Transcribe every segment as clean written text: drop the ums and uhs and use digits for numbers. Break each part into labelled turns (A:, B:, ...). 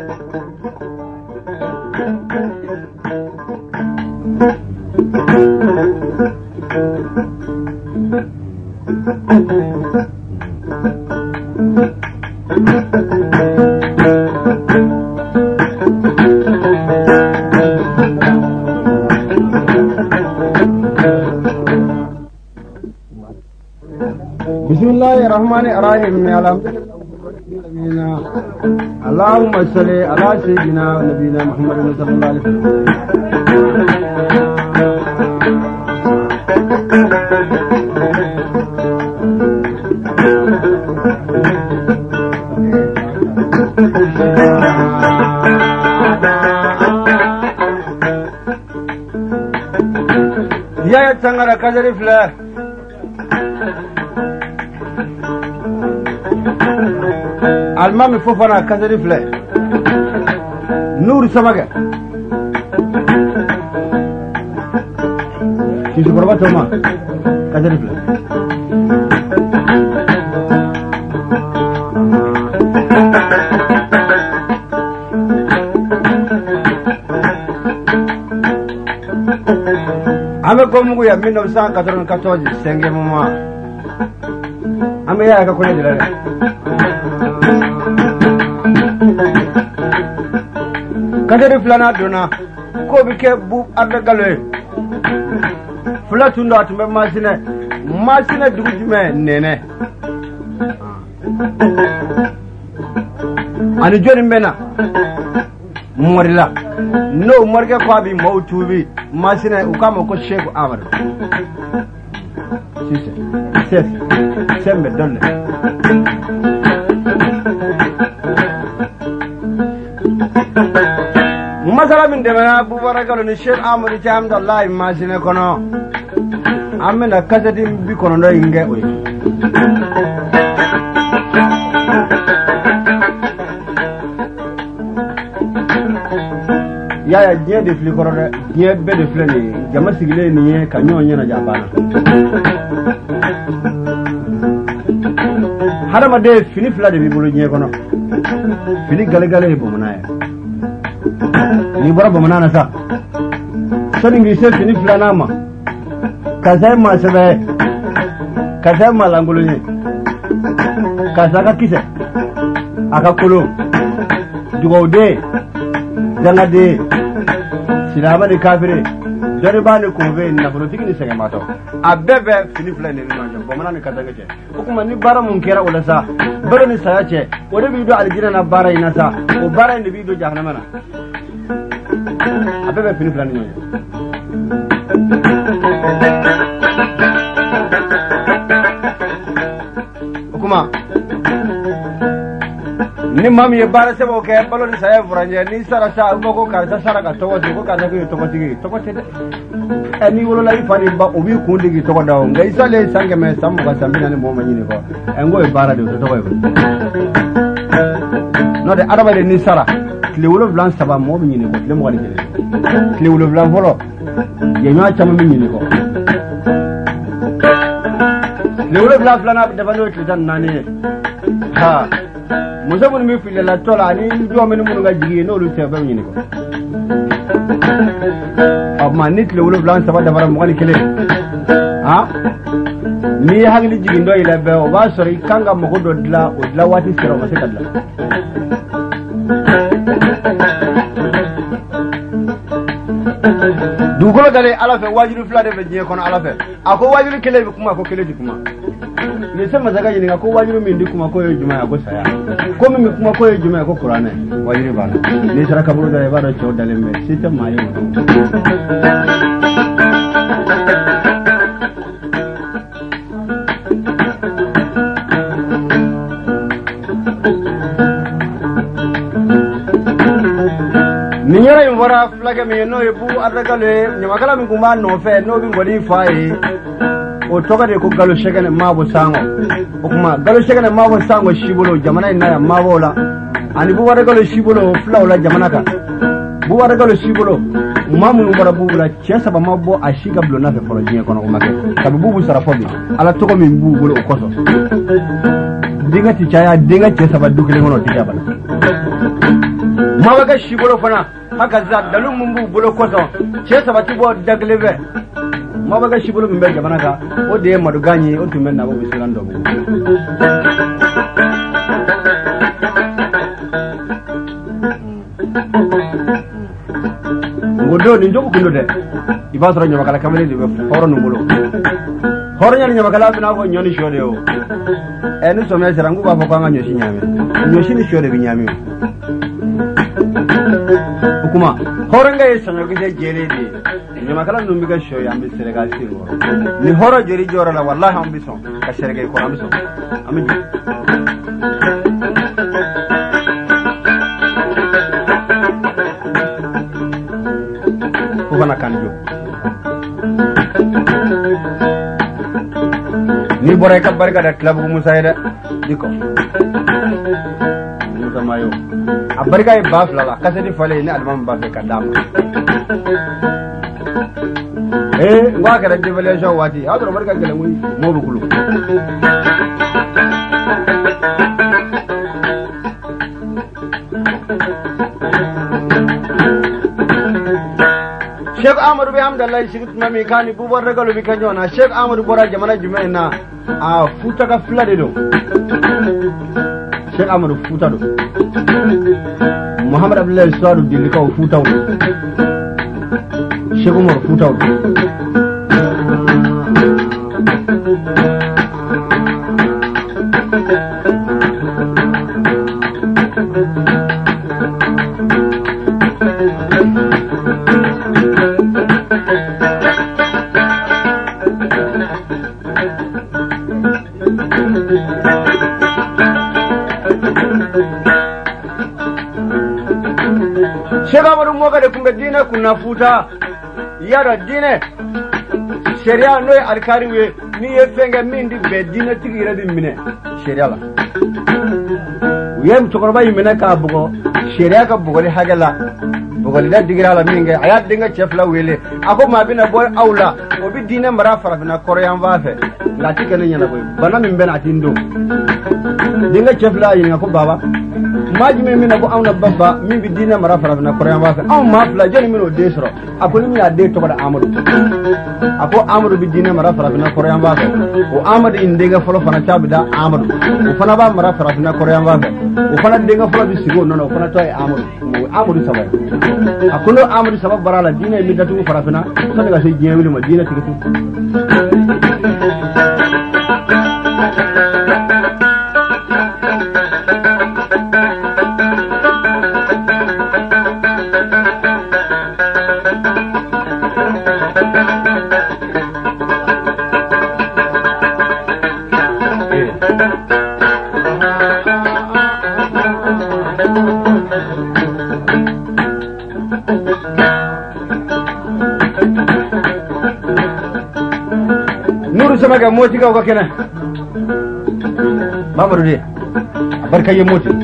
A: Bismillahirrahmanirrahim. Allahumma salli ala sayyidina wa nabiyina Muhammadin sallallahu alaihi wasallam. Ya tangara kadari fla Almami Fofana Kazari Fle Nour Samaga Kisu Korba Toma Kazari Fle Ame Komungu ya 1994 Senge Mama Ame ya kakone dilale Kadari Flana Dona ko bike bu adagale Flatundo atme masine dugujume nene Ani joni mena morila no morga ko abi mautubi masine ukama ko Sheikh Amar Sise sembe donne Masala min demana bubarakalo ni Sheikh Amadou Thiam Abdallah machine kono amena kasati bi kono ndo inge oy ya die de fli korode die be de fli ni jama sigile ni ka nyonye na jabana harama de fini fla de bi bulu nye kono fini gale gale bo munaya ni bara bamana sa sani ngi se fini flana ma kaza ma sebe kaza ma langulu ni kaza ka kise aka kulu dugode zanga de silama ni kafire dare ba ni ko be na bolo tikini sege mato abebe fini flana ni no bamana ni kaza gace kuma ni bara mun kera wala sa bara ni saya ce wada bi do aljina na bara ina sa o bara ni bi do jahannama na Abebe fini flani nyonya Okuma ni mami ye bara sebo ke balo ni saya furanje ni sara sa boko ka sara ka togo ko ka ko to tigi to ko tede ani wolo la ifani ba obi ko ndigi to ko dawo ngai sale sange me sambu ka sambina ni mo manyini ko engo e bara de to ko no de araba de ni sara le wolo blanc saba mo bi nyini ko le mo wani le wolo blanc volo ye nya chama mi nyini ko le wolo blanc flana de bano titan nani ha musa mun mi fille la tola ni do men mun ga jigi no lu te ba nyini ko amma nit le wolo blanc saba da bara mo wani kele ha ni hagli jigi ndo ila be o ba sori kanga mo ko do dla o dla wati sero ma se kadla Dugolo gale ala fe wajiru fla de be je kono ala fe ako wajiru kele be kuma ko kele di kuma ni sama zaga ni ko wajiru min di kuma ko yo juma ko saya ko mi kuma ko yo juma ko qur'ane wajiru bana ni sara kaburu da ba do cho dale me system mayo Ninyara yumvara flaga mi no yebu adagale nyamakala mi kuma no fe no bi ngodi fai o toka de ko galo shegane mabo sango o kuma galo shegane mabo sango shibulo jamana ina ya mabo la ani bu wada galo shibulo flawla jamana ka bu wada galo shibulo mamu ngora bu la chesa ba mabo ashiga blo na fe foro jinye kono umake sabu bu sara fobi ala toko mi bu bulo okoso dinga ti chaya dinga chesa ba dukile ngono ti jabana mawaga shibolo fana haka za dalun mun bu bolo koso ce sabati bo dagleve mawaga shibolo min be jamana ka o de madu ganye o tumen na bo bisiran do bu ngodo ni njobu kundo de ibasoro nyama kala kamele de foro no bolo horo nyama kala bina ko nyoni shode o enu so me serangu ba ko anga nyoshi nyame nyoshi ni shode bi nyame kuma horonga yesanyo gide jere de nyama kala no miga shoy ambi serega siro ni horo jeri jora la wallahi ambi son ka serega ko ambi son ambi ko bana kanjo ni boray ka barka da club Musa ida diko Musa mayo abarka e baf lala kasedi fale ni alman baf ka dam ngwa ka da devaluation wati adoro barka gele muy mo bukulu Sheikh Ahmad bi hamdallah shigit mami kani bubar regalo bi kanjona Sheikh Ahmad bora jamana jumaina a futa ka flade do Sheikh Ahmad futa do Muhammad Abdullah Sadu dilika futa do Sheikh Umar futa do Shega maru moga de kunga dine kuna futa yara dine sheria noy alkari we ni yefenga mindi be dine tigira di mine sheria la yem tokorba yimena ka bugo sheria ka bugo hagala bugo da digira la minga aya dinga chefla wele ako mabina boy aula obi dine mara farafina korean vafe ngati kana nyana boy bana min bena tindo dinga chefla yinga ko baba maji me mina ko awna baba min bi dina mara farafina korean vafe aw mafla jeni mino desro akoni mi ade to bada amadu ako amadu bi dina mara farafina korean vafe o amadu indega folo fana tabida amadu o fana ba mara farafina korean vafe o fana denga folo bi sigo nono o fana to amadu sabay akono amadu sabab barala dina mi datu farafina so daga sey jewili ma dina tigitu Samaga moti ga wakena Mamadou de barka ye moti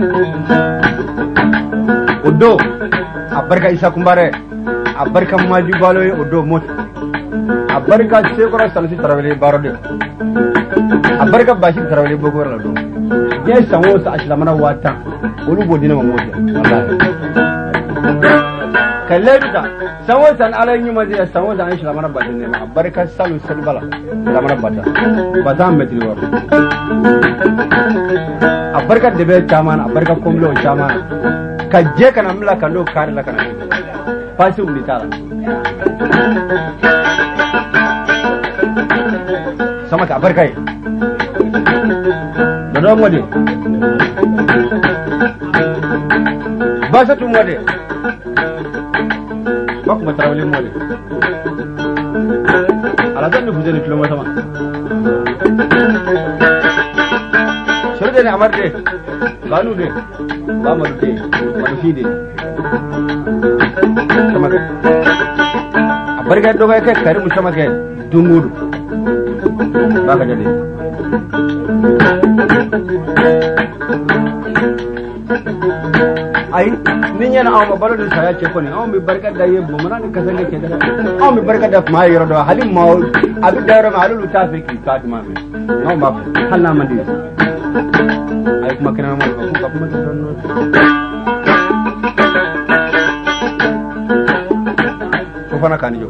A: Odo abarka Isa Kumbare abarka Maji Baloye Odo moti abarka Sekora Salisi Tarawele Barode abarka Bashi Tarawele Bogor la do ye sanwo sa ashlamana wata olu bodina moti wallahi kalleduka sanwo san alay nyuma je sanwo san ashlamana badine abarka Salu Salbala lamana bata bazam metri wor abarka debe chaman abarka komlo chaman kajje kana mla kando kar la kana pasi ulitala sama ka abarka dodo ngode basa tu ngode bak matrawli ngode ala dan vous allez filmer sama surde ne amarde banu de ba marude marufide sama ke abarga doga ke kare mu sama ke dungudu ba ka jade ai ninya na aw balo de saya ce ko ne aw mi barka da yebbo mana ne kasanga ke da aw mi barka da ma yoro do halim ma abi dawra ma halu tafiki fatima me aw ma halna mandi ay kuma kana ma ko kuma fana kanijo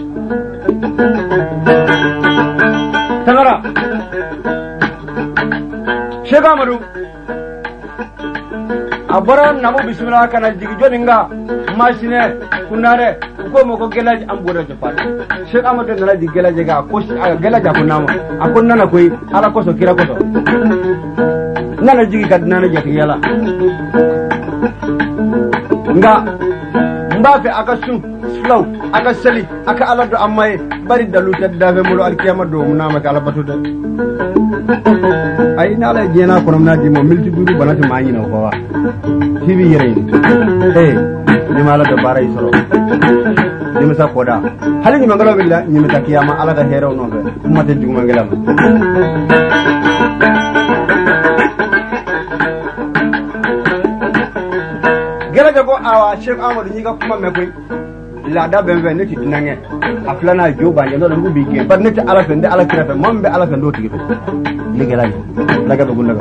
A: tangara Sheikh Amadou abara namu bismillah kana jigi joninga machine kunare ko moko gelaj ambura japat Sheikh Amadou nala jigi gelaj ga ko gelaj akunama akunna na koy ala ko so kira ko so nana jigi kadna na jaki yala nga mbafe aka sun slow aka sali aka alado amay bari dalu tedda fe mulo alkiyama do munama kala batude ay nala jena ko namna di mo milti duru banati mañi no ko wa tv yere ni mala do bara isoro ni misa koda hali ni mangalo billa ni mita kiyama ala da hero no be umate juma ngelam gela jago awa Sheikh Amadou ni ga kuma me koy la da ben ne ti dinange aflana jo banje no ngu bige par ne ti ala fe nde ala kira fe mombe ala fe ndo tigi fe ni gela daga do gunnaga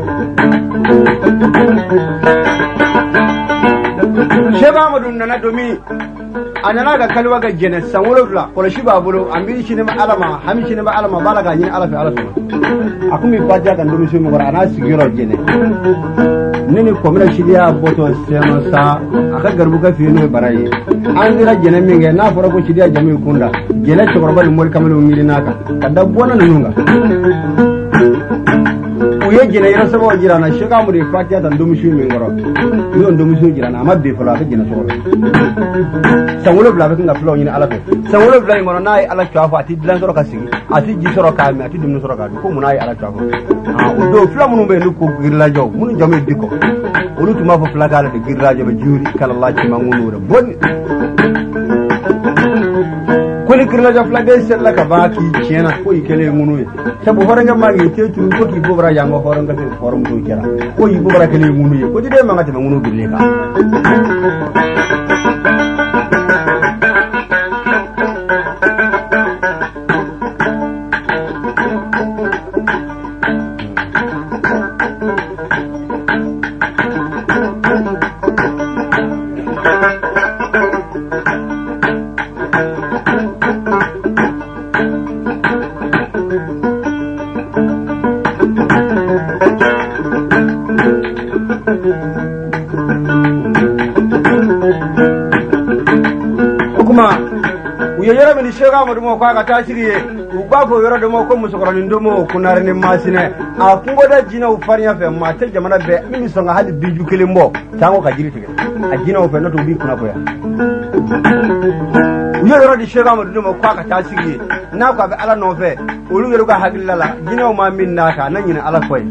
A: Sheikh Amadou nana domi anana ga kalwa ga jene sanwolofla ko shi babulo ambi shi ne ma alama hami shi ne ma alama balaga ni ala fe akumi fatiya kan domi shi mo bara ana sigiro jene nini komina shidiya boto sema sa aka garbu ka fiino baraye an dira jene minge na fara ko shidiya jamu kunda jene to barbal mol kamalu ngiri naka kada bona nunga uye jene yara sabo jirana Sheikh Amadou fatiya tan domi shi mingoro yo domi shi jirana amma be fala ka jene so sangulo bla ka flo ni ala fe sangulo bla ngoro nay ala chafa ati dilan soro ka sigi ati ji soro ka mi ati dum soro ka ko munay ala chafa o do fla munu be ko girla jaw munu jamu diko olu tuma fo fla kala de girla jaw juri kala Allah ci mangunu re bon ko ni girla jaw fla de sel la ka ba ki ciena ko ikele munu sabu horanga magi te turu ko ki bobra yango horanga te forum do kera ko yi bobra kele munu ko di de mangati mangunu girle ka Sheikh Amadou mo kwa kata shiriye ubako yoro de mo ko musokoro ndo mo kunare ni masine a kungo da jina u farinya fe ma te jamana be mimi songa hadi biju kelimbo tango ka jiri tige a jina u fe no to bi kuna koya yoro di Sheikh Amadou mo kwa kata shiriye na kwa be ala no fe olu yoro ka hakilala jina u ma min naka nan yin ala koy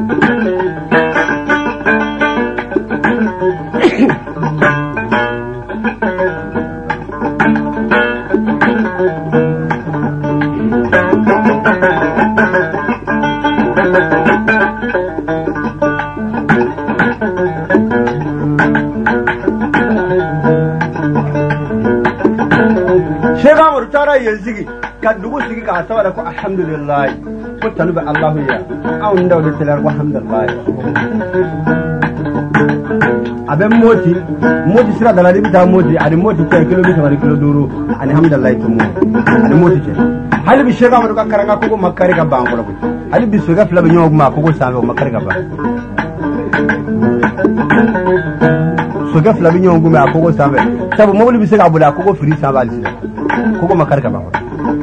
A: Sheikh Amadou tara yazigi kadugo sigi ka tawara ko alhamdulillah ko tanuba Allah ya aw ndaw de telar ko alhamdulillah abe moti sira dalali bita moti adi moti ke kilomita wari kilo duru alhamdulillah tumu adi moti ke hali bi Sheikh Amadou ka karanga ko makari ka bango ko hali bi soga fla be nyog ma ko sabe makari ka ba soga fla bi nyog ma ko sabe sabu mawli bi sega abula ko free sabe alisi ko makari ka bango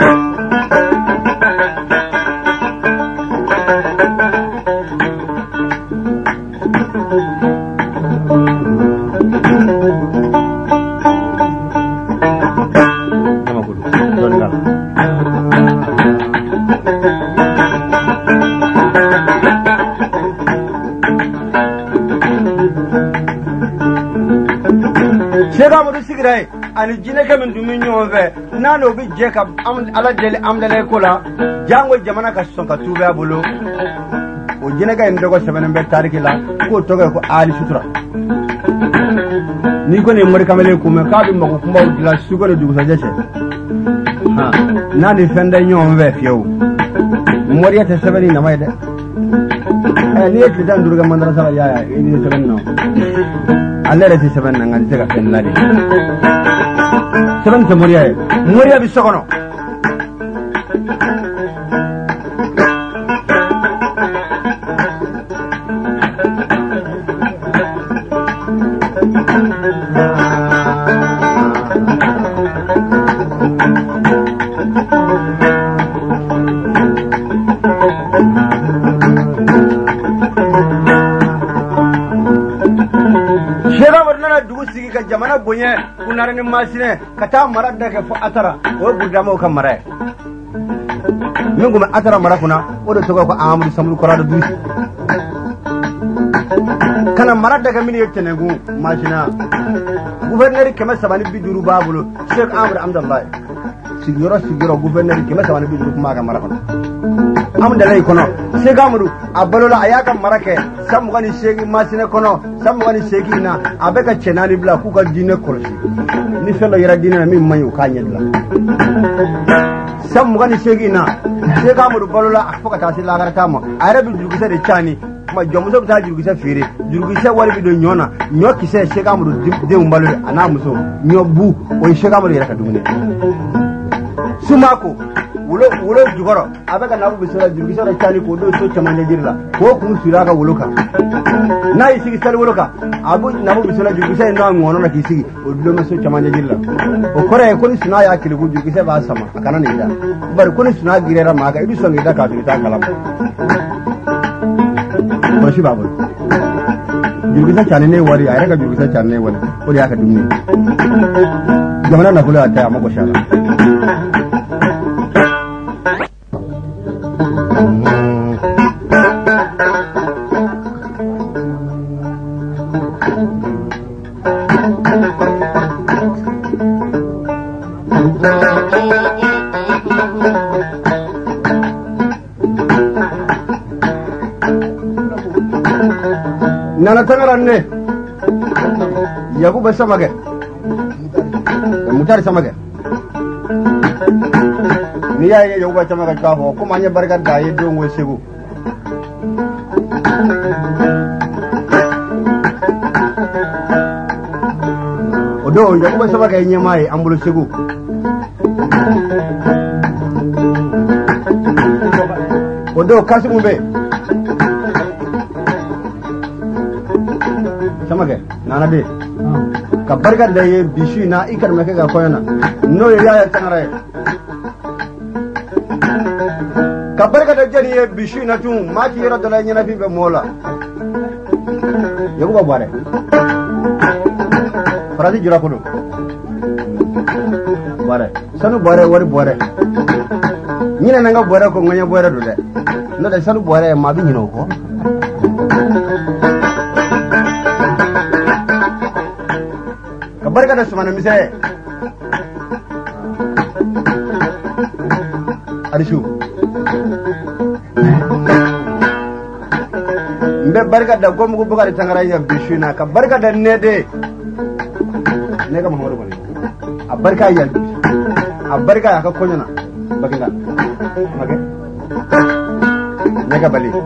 A: Sheikh Amadou sigiray ani jine kamin dumi nyove nano bi jeka ala dele amdale kola jango jamana ka sonka tuba bulu o jine ga ndogo sebenen be tariki la ko toga ko ali sutura ni ko ne mori kamele kuma ka bi mako kuma dila sugo du sa jeche ha nani fende nyove fiew mori ate sebeni na mayde ni et dan durga mandara sala ya ni sebeni no allere ti seben nan ngante ka fen ladi seben te moriya bi sokono jamana bonye kunare ni masine kata mara daga fo atara o budama ko mara mingo ma atara mara kuna o do togo ko amru samru ko rado dusi kana mara daga min yetene gu masina gouverneur kema sabani biduru babulo Sheikh Amr Amdallah sigiro gouverneur kema sabani biduru kuma ga mara kono amdalay kono Sheikh Amru abalola ayaka marake samugani Sheikh masine kono samugani Sheikh ina abeka chenani bla ku ka dine kolosi ni felo yara dine na mi mayu kanyedla samugani Sheikh ina Sheikh Amru balola afoka tasi lagara tamo arabi jurugisa de chani ma jomuso ta jurugisa fere jurugisa wali bido nyona nyoki se Sheikh Amru de umbalo ana muso nyobu o Sheikh Amru yara kadumune sumako wulo jugoro abeka nabu bisora jurugisa de chani ko do so chamanya jirla ko kun suraga wuluka na isigi sal wuluka abu nabu bisora jurugisa no ngono na kisigi o do me so chamanya jirla o kore ko ni suna ya kiligu jurugisa ba sama akana ni da bar ko ni suna girera maga idu so ngida ka ta kalam ko shi babu jurugisa chani ne wari ayra ka jurugisa chani ne wani ko ya ka dumni jamana na kula ta mako shala nana tangaranne yagu basamage mutar samage ni ya yagu basamage kafo kuma anya barka da yi don wesegu odo yagu basamage nyamai ambulo segu odo kasimu be samage nana de ka barka da ye bishi na ikar me ga koyana no ya tangara ka barka da jani ye bishi na tun ma ki yara da nyana fi be mola yago bare faradi jira ko do bare sanu bare wari bare nyina nanga bare ko ngonya bare do de no da sanu bare ma bi nyino ko barka da sumana mise arishu mbe barka da gomu buga da tangaranya bishuna ka barka da nede ne ga muhammadu bane a barka ya a barka ya ka konyana bakinga mage ne ga bali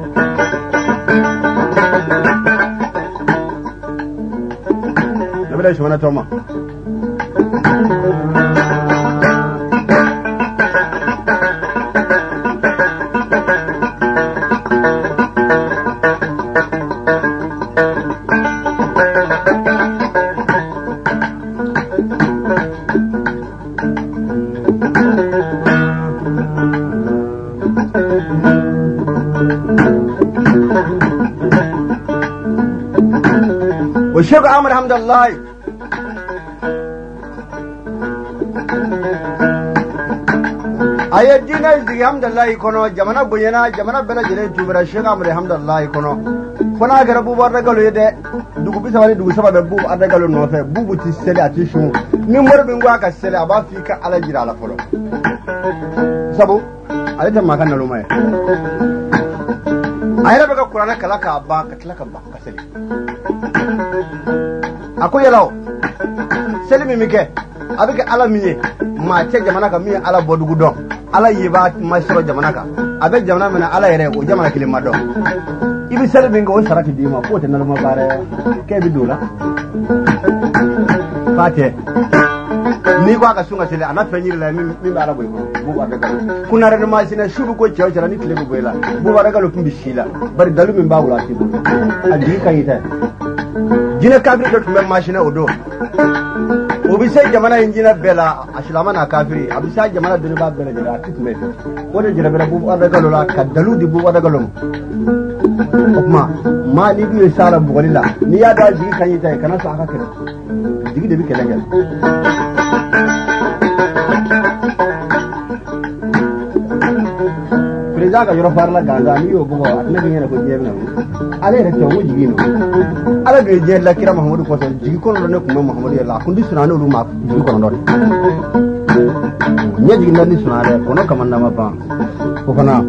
A: nabila shi wana toma Sheikh Amr Hamdallah ayadina izdi Hamdallah kono jamana buyana jamana bela jere jubra Sheikh Amr Hamdallah kono fona garabu barda galo yede dugu bisawani dugu sababe bu arda galo no fe bubu ti sele atishu ni morbe ngwa ka sele aba fika ala jira ala folo sabu alita makana lumay ayra baka qur'ana kala ka abba katlaka ba kaseli akoy yalaw selimi mike abike ala miye ma ce jamana ka miye ala bodugu don ala yiba masoro jamana ka abe jamana mena ala yere o jamana kilima don ibi sel bingo o sarati dima ko te nalma bare ke bi dula fate ni kwa ka sunga sele ana fenyiri la mi bara boy bu ba daga kuna ran ma sina shuru ko cewa cewa ni tile bu boyla bu ba daga lo pimbi shila bari dalu min ba wala ti bu adi kayita jina kabri do tumbe machine odo obisa jamana injina bela aslama na kafiri abisa jamana duni ba bela jira titume wode jira bela bu ba daga lo la kadalu di bu ba daga lo ma ni bi sara bu golila ni ya da jigi kayita kana sa aka kire jigi de bi kelanga Prezaga yoro farla gaza mi yo bugo atna ngene ko jebna ale re to mo jigino ala ge je la kira Muhammadu ko son jigi ko ne ko Muhammadu ya la kundi sunano lu ma jigi ko ndo nye jigi nani sunare ko no kamanna ma ba ko kana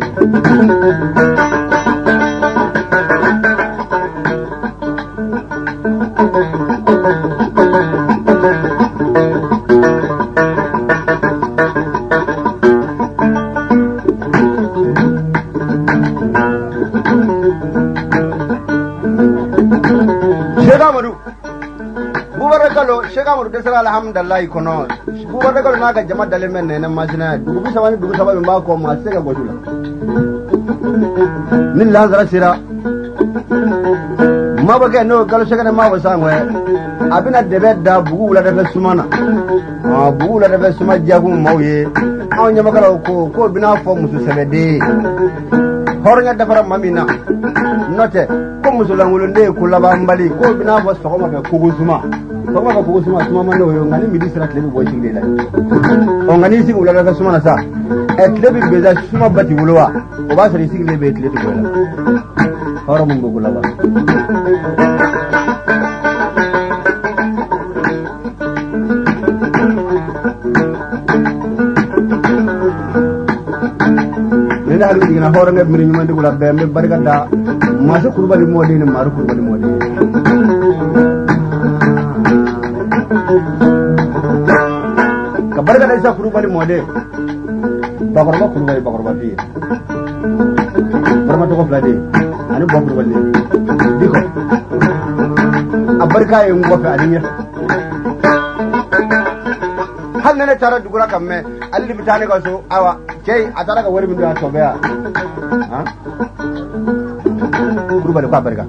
A: Shekamu desala alhamdulillah kono buba daga na ga jama dale men ne majina dugu sabani ba ko ma sega godula nin la zara sira ma ba ga no galo shega ma ba sangwe abina debe da bugu la da sumana bugu la da suma jagu mawye on nyama kala ko bina fo musu sebede hornya da fara mamina note ko musu la ngulunde ko laba mbali ko bina fo sokoma be kugusuma Koma ka kugusuma suma mano yo ngani midi sira klebi boy singde la o ngani sing ulala ka suma na sa klebi beza suma bati wulwa o ba sari singde be klebi bola horo mun gugula ba nena halu digina horo ngab miri nyumande gula be me barga da masu kurbali modi ne maru kurbali modi kabar ka isa kurubali mode bakorba fi barma to ko flade ani bakorba diko abarka yin gofe alinya hal ne tara dugura kamme alli bitane ka so awa jey atara ka wari min da to beya ha kurubali ko abarka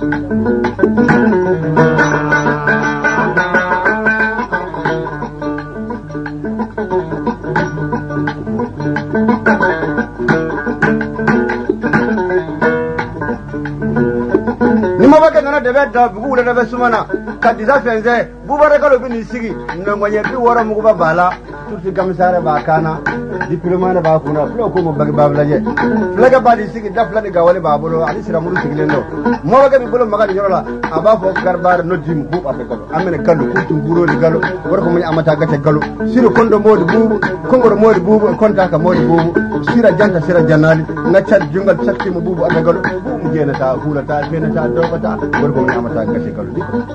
A: debe da bugu le debe sumana ka disa fenze bubare kalo bini sigi ngonye bi wora mugo bala tuti gamsare ba kana diploma na ba kuna flo ko mo bagi babla je flaga ba di sigi da flani ga wale ba bolo ali sira mulu sigi lendo mo waga bi bolo maga di yorola aba fo garbar no dim bu ape kalo amene kalo kutum buro di galo wor ko mo amata gate galo siro kondo modi bubu kongoro modi bubu konta ka modi bubu sira janta sira janali ngaccat jungal chatti mo bubu ape galo bubu jena ta hula ta fena ta dobata wor ko mo amata gate galo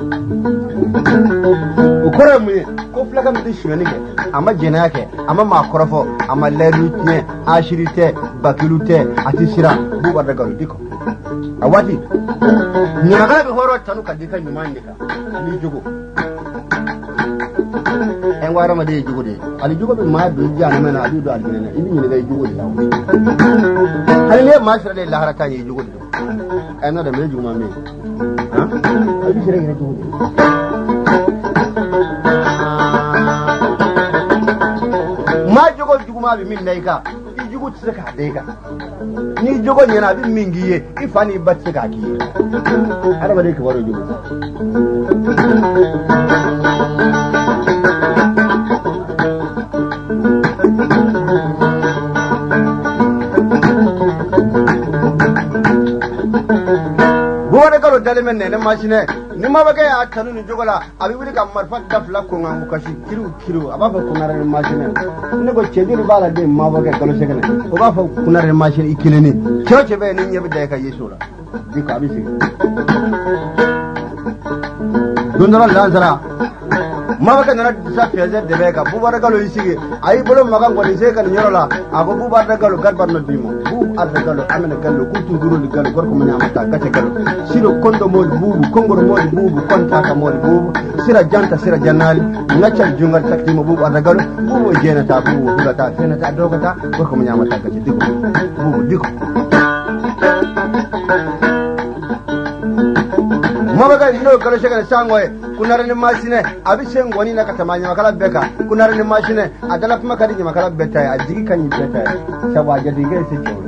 A: ukore mu ko flaga mi di shweni ke ama jena yake ama makorofo ama lerutne ashirite bakilute atisira buba daga diko awati ni magana bi horo tanu kadika nyumandika ali jugo en wara ma de jugo de ali jugo be ma do jana mena adu do algene ibi ni de jugo de ali le ma sira de lahara ta yi jugo de en no de me jugo ma me ha ali sira de jugo ma jogo juguma bi min naika i jugu tsaka deka ni jogo nyana bi min giye ifani batse ka ki araba de ka waro jugu buwane kalo dale men ne machine ni ma baga ya tanu ni jogola abi wuli kam marfa dafla ko ngam kashi kilo aba fa kunara ni machine ne go chediri bala de ma baga kalo segene o ba fa kunara ni machine ikileni choche be ni nyebi de ka yesura diko abi sigi dundara lazara ma baga nana sa feze de be ka bubara kalo isigi ai bolo maga ngoni se kan nyorola ago bubara kalo garbar no dimo bu arda galo amena gallo kutu duro li gallo gorko mun amata gace gallo siro kondo mol bubu kongoro mol bubu konta ka mol bubu sira janta sira jannali ngaccal jungal takti mo bubu arda gallo bubu jena ta bubu hulata fena ta dogata gorko mun amata gace diko bubu diko mabaga ino kala shega sangoe kunarani mashine abishen goni na katamanya makala beka kunarani mashine adala kuma kadi makala beta ya jigi kan beta sawa jadi ga sai jawri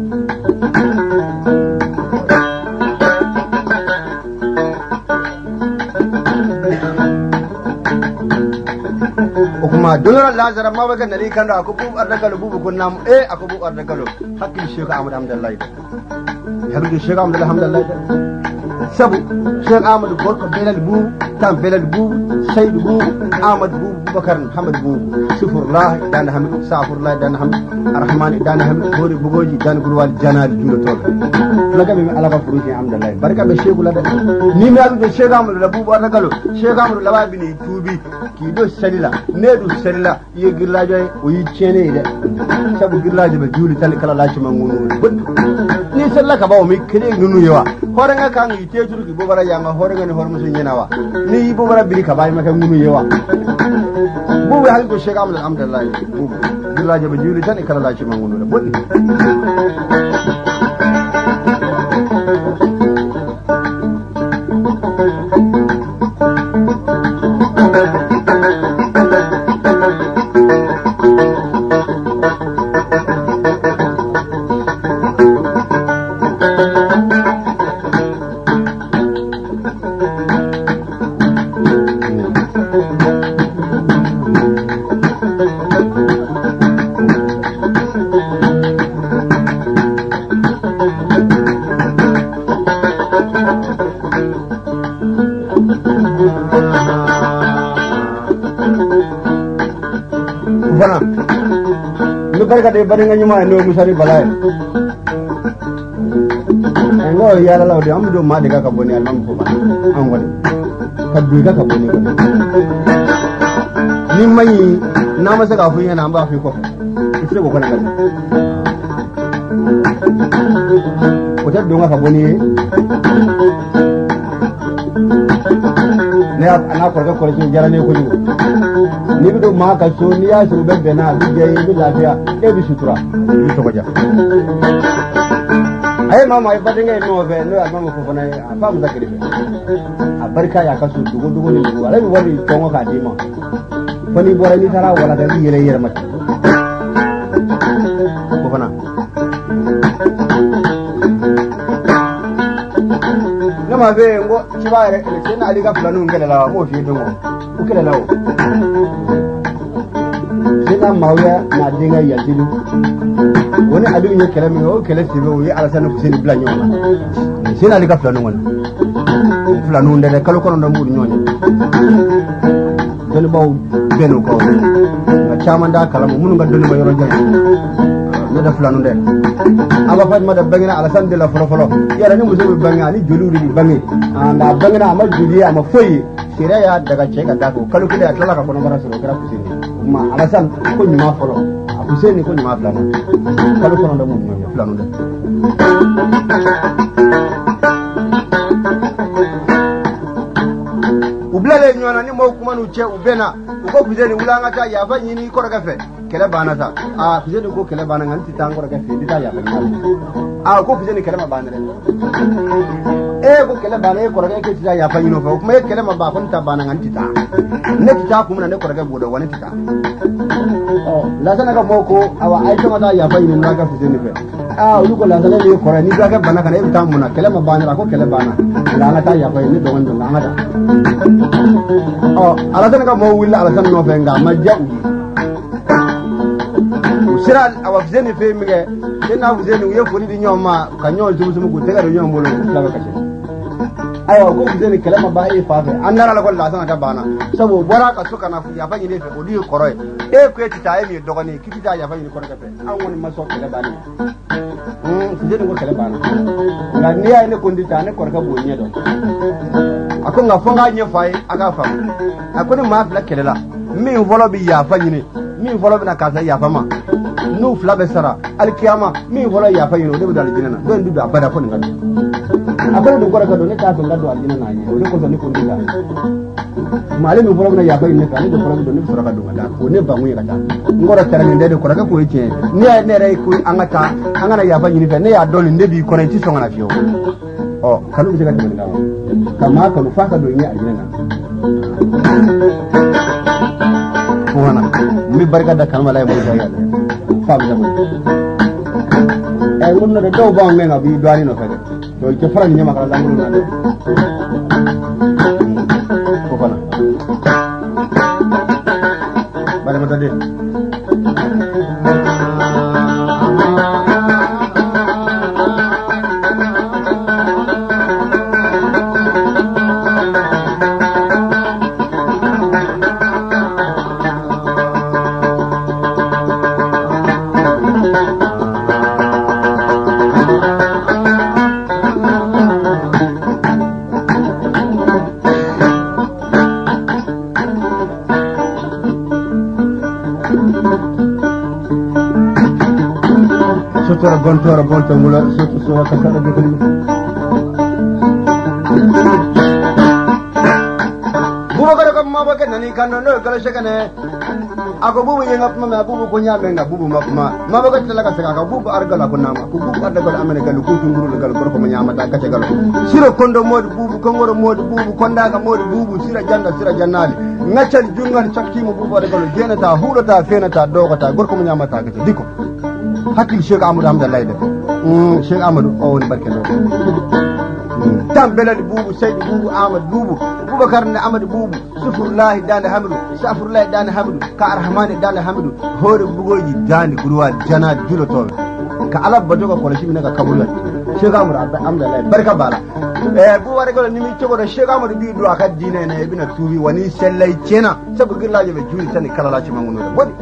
A: kuma dolara lazara mabaga nari kan da akubu ardakalo bubu kunnam akubu ardakalo hakki sheka amad amdallah hakki sheka amdallah alhamdulillah sabu Cheikh Amadou Gorko Belal Boubou Tam Belal Boubou Seydou Boubou Amadou Boubou Boubacar Hamad Boubou Sufurlah dana hamid Safurlah dana hamid Arrahman dana hamid Bori Bogoji dana Gulwal Janal Julo Tol laga be ala ka furuji amdallah barka be Cheikh Lada ni mi alu Cheikh Amadou Boubou aragalo Cheikh Amadou Lawa bini tubi ki do salila nedu salila ye gillajo o yi chene de sabu gillajo be juli tan kala laci mangunu ni sallaka ba o mi kire ngunu yawa horenga kan yi tejuru ki bobara yanga horenga ni hormusu nyenawa ni bobara biri ka bay maka ngunu yawa bubu hal ko Cheikh Amadou alhamdulillah bubu gillajo be juli tan kala laci mangunu bonni barka de bari nga ñuma no musari balay ngo yalla law de amdo ma de ka boni almam ko ba an woni kaddu ga ka boni ko ni mai na masa ka fu yana ba fi ko ise ko kana ko ta donga ka boni ne ana ko ko jarane ko ni bido ma ka so ni ya su bebe na bi je bi lafiya bi sutura bi to goja ay mama ay badinga no be no mama ko bana fa mu zakiri a barka ya kasu dugo ni dugo alai wani tongo ka dima fani bora ni tara wala da bi yele yere mata ko bana nama be ngo cibare ele na ali ga fulanu ngela la mo fi dungo ukela lawo sina mawya na dinga ya dilu woni adu nye kele mi o kele sibe o yi alasana kuseni bla nyoma sina ali ga fulanu ngona fulanu ndele kalo kono ndo mbudu nyonya doni baw beno ko na chamanda kala mo munu ga doni ma yoro jang ne da fulanu ndele aba fat ma da bangina alasan de la folo yara ni muso be banga ni jolu ri bangi anda bangina ma juli ama foyi sire ya daga ceka dako kalu kide atala ka kono bara so kira kusini ma alasan ko nyuma folo kusini ko nyuma fulanu kalu kono ndo mun nyonya fulanu de ublale nyona ni mo kuma nu che ubena uko kuzeni ulanga ta ya fa nyini ko daga fe kele bana ta kuzeni ko kele bana nganti tango daga fe dita ya fa ko kuzeni kele ma bana re ko kele bana ko daga ke tita ya fa nyino fa kuma kele ma ba ko ta bana nganti ta ne tita kuma ne ko daga bodo wani tita la sana ka moko awa ai to mata ya fa nyino daga kuzeni fe uko la sana ni ko ni daga bana kana e tamuna kele ma bana ko kele bana la ngata ya fa ni do ngando ngata alasan ka mo willa alasan no fenga majau sira awafzeni fe mige tena wuzeni uye foni di nyoma ka nyon zumu ku tega do nyom bolo la ka kace ayo ko wuzeni kalama ba e fa fe annara la ko la san ta bana sabo bora ka suka na fu ya fa ni fe odi koroy ko etita e mi dogoni kitita ya fa ni ko ka fe an woni maso kala bani wuzeni ko kala bana ga ni ya ne kondita ne ko ka bonye do akon nga fonga nye fay aga fam akon ma bla kelela min volo bi ya fa nyini min volo bi na kasa ya fa ma n'u fila bɛ sara alikiyama min fɔlɔ yafa ɲini o de bɛ don alijinɛ na dɔ in bɛ don abada fo nin ka don a ko ne dun kɔrɔ ka don ne t'a fɛ n ka don alijinɛ na a ɲɛ o de kosɔn ne ko n tɛ taa ale min fɔlɔ bɛna yafa ɲini ne fɛ ale de fɔlɔ bɛ don ne bɛ sɔrɔ ka don ka taa o ne bakun ye ka taa n kɔrɔ tɛrɛ nin de kɔrɔkɛ k'o ye tiɲɛ ne yɛrɛ ye ko an ka taa an kana yafa ɲini fɛ ne y'a dɔn nin de b'i kɔnɔ i tɛ sɔn ka na fiyewu ɔ kanu bɛ se ka tɛmɛ nin kan wa ka maa kanu f'a ka don ɲɛ alijinɛ na fo kana n bɛ barika da kanu ma la ye musa yɛrɛ f'a bɛ tɛmɛ n ko n'o tɛ dɔw b'anw mɛn ka b'i dɔɔnin nɔfɛ dɛ o cɛ fara nin ɲamakala lankolon na dɛ fo kana balimata de gontora bonto mula soto so ka kada de kali bubu kada ko mabo ke nani kan no kala shekane ako bubu yenga pama bubu ko nyame nga bubu makuma mabo ka tala ka saka ka bubu argala ko nama ko bubu adda ko amene gal ko tunguru gal ko ko nyama ta ka gal siro kondo mod bubu ko ngoro mod bubu konda ka mod bubu sira janda sira jannali ngachal jungal chakki mo bubu argala jenata hulata fenata dogota gorko mo nyama ta ka diko hakil Sheikh Amadou Hamdallah de Sheikh Amadou o woni barke do tam belal bubu Seydou bubu Amadou bubu Boubacar ne Amadou bubu sufurlahi dande hamdu safurlahi dande hamdu ka arhamani dande hamdu hore bugoji dande gurwa jana julotobe ka ala bajogo ko shi minaka kabula Sheikh Amadou Hamdallah barka bala bu ware ko ni mi cogo do Sheikh Amadou bi do aka dine ne ibina tubi wani sellay cena sabu gillaje be juli tan kala la ci manguno do bodi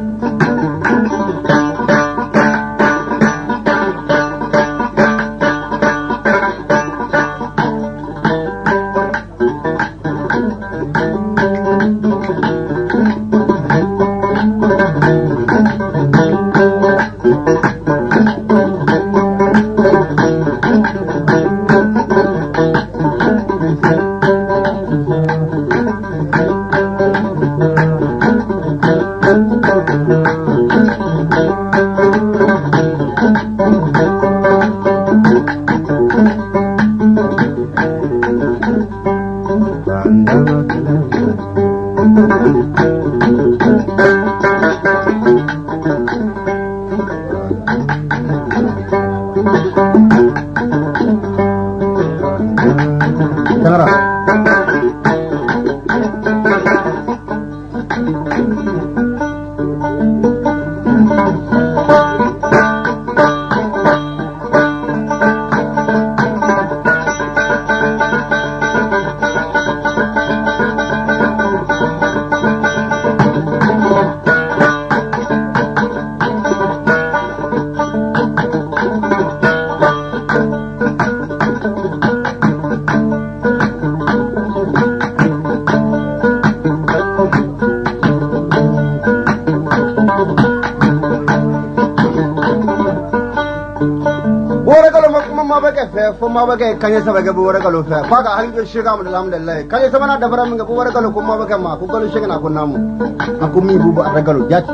A: mabake kanye sabage bu wara galo fa faga halbe Sheikh Amadou alhamdulillah kanye sabana dabara minga bu wara galo ko mabake ma ko galo Sheikh na ko namu akumi bubu aragalo jati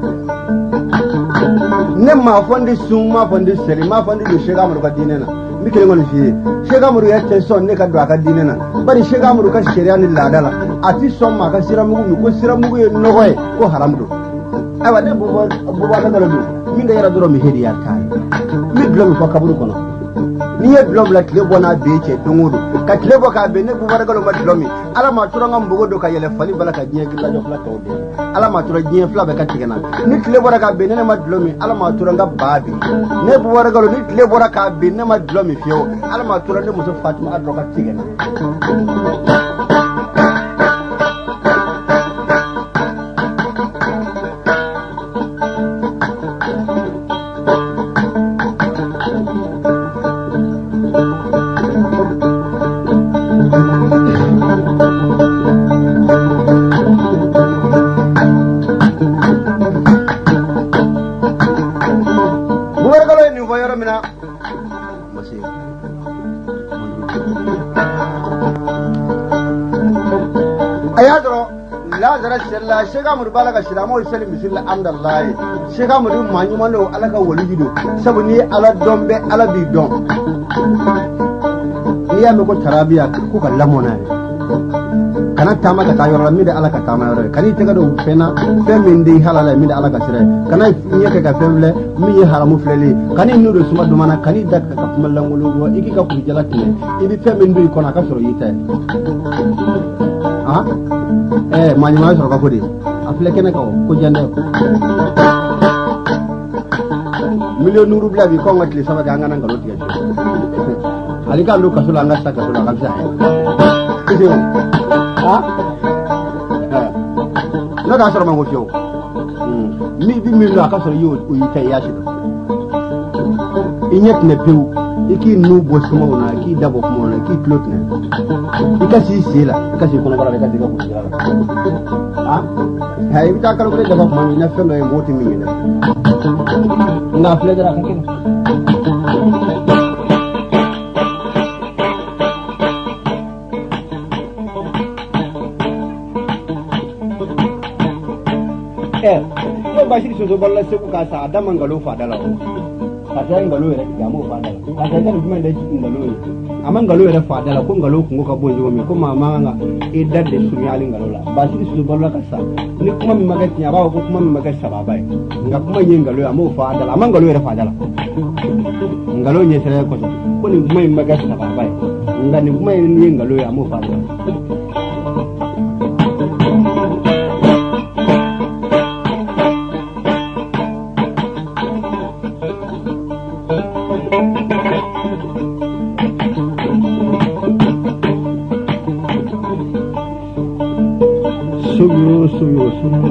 A: ne ma fondi summa fondi seri ma fondi do Sheikh Amadou ka dinena mikere ngol fi Sheikh Amadou ya te son ne ka do aka dinena bari Sheikh Amadou ka sharia ni ladala ati son ma ka siramugu mi ko siramugu ye nogoy ko haramdo awa ne bubu aragalo do minga yara doro mi hedi yarta mi blom ko kaburu kono ni ye blom la kile bona be che dongodo ka kile boka be ne bu waragalo ma blomi ala ma turanga mbogo do ka yele fali bala ka nyi kila do fla tawde ala ma tura nyi fla be ka tigena ni kile bora ka be ne ma blomi ala ma turanga babi ne bu waragalo ni kile bora ka be ne ma blomi fiyo ala ma tura ne muso Fatima adro ka tigena lazara sella shega mur balaga shiramo sel misilla amdallahi shega mur manyu malo alaka waligido sabu ni ala dombe ala bi dom iya me ko tarabiya ko kallamona kana tama ka tayo rammi da alaka tama yore kani tega do fena femin di halala mi da alaka sire kana nyeke ka femle mi ye haramu fleli kani nudo suma do mana kani dakka ka malangulu go iki ka ku jalatine ibi femin do ko na ka soro yite ha mani ma soro ka ko di afle kene ko jande million nuru bla bi ko ngatli sama ga ngana ngalo tiya ali ka lu kasula ngasa kasula kamsa kiyo na da soro mango fiyo mi bi mi la ka soro yo yita ya shi inyet ne pew iki nu bosmo na ki dabo mo na ki klot na ikasi sila ikasi kono bara ka diga ko jara hay bi ta kala ko dabo mo na fe no e moti mi ni na fle dara ka ken ko bashir so balla se ku ka sa adam ngalo fa dala ka ta ngalo re ga mo fa dala ka ta ngalo kuma da ngalo re amma ngalo re fa dala ko ngalo ku ka bonjo mi ko mama nga e dadde su mi ali ngalo la bashir so balla ka sa ni kuma mi maga tiya ba ko kuma mi maga sa baba nga kuma yin ngalo amma fa dala amma ngalo re fa dala ngalo nye sere ko ko ni kuma mi maga sa baba nga ni kuma yin ngalo amma fa dala suyo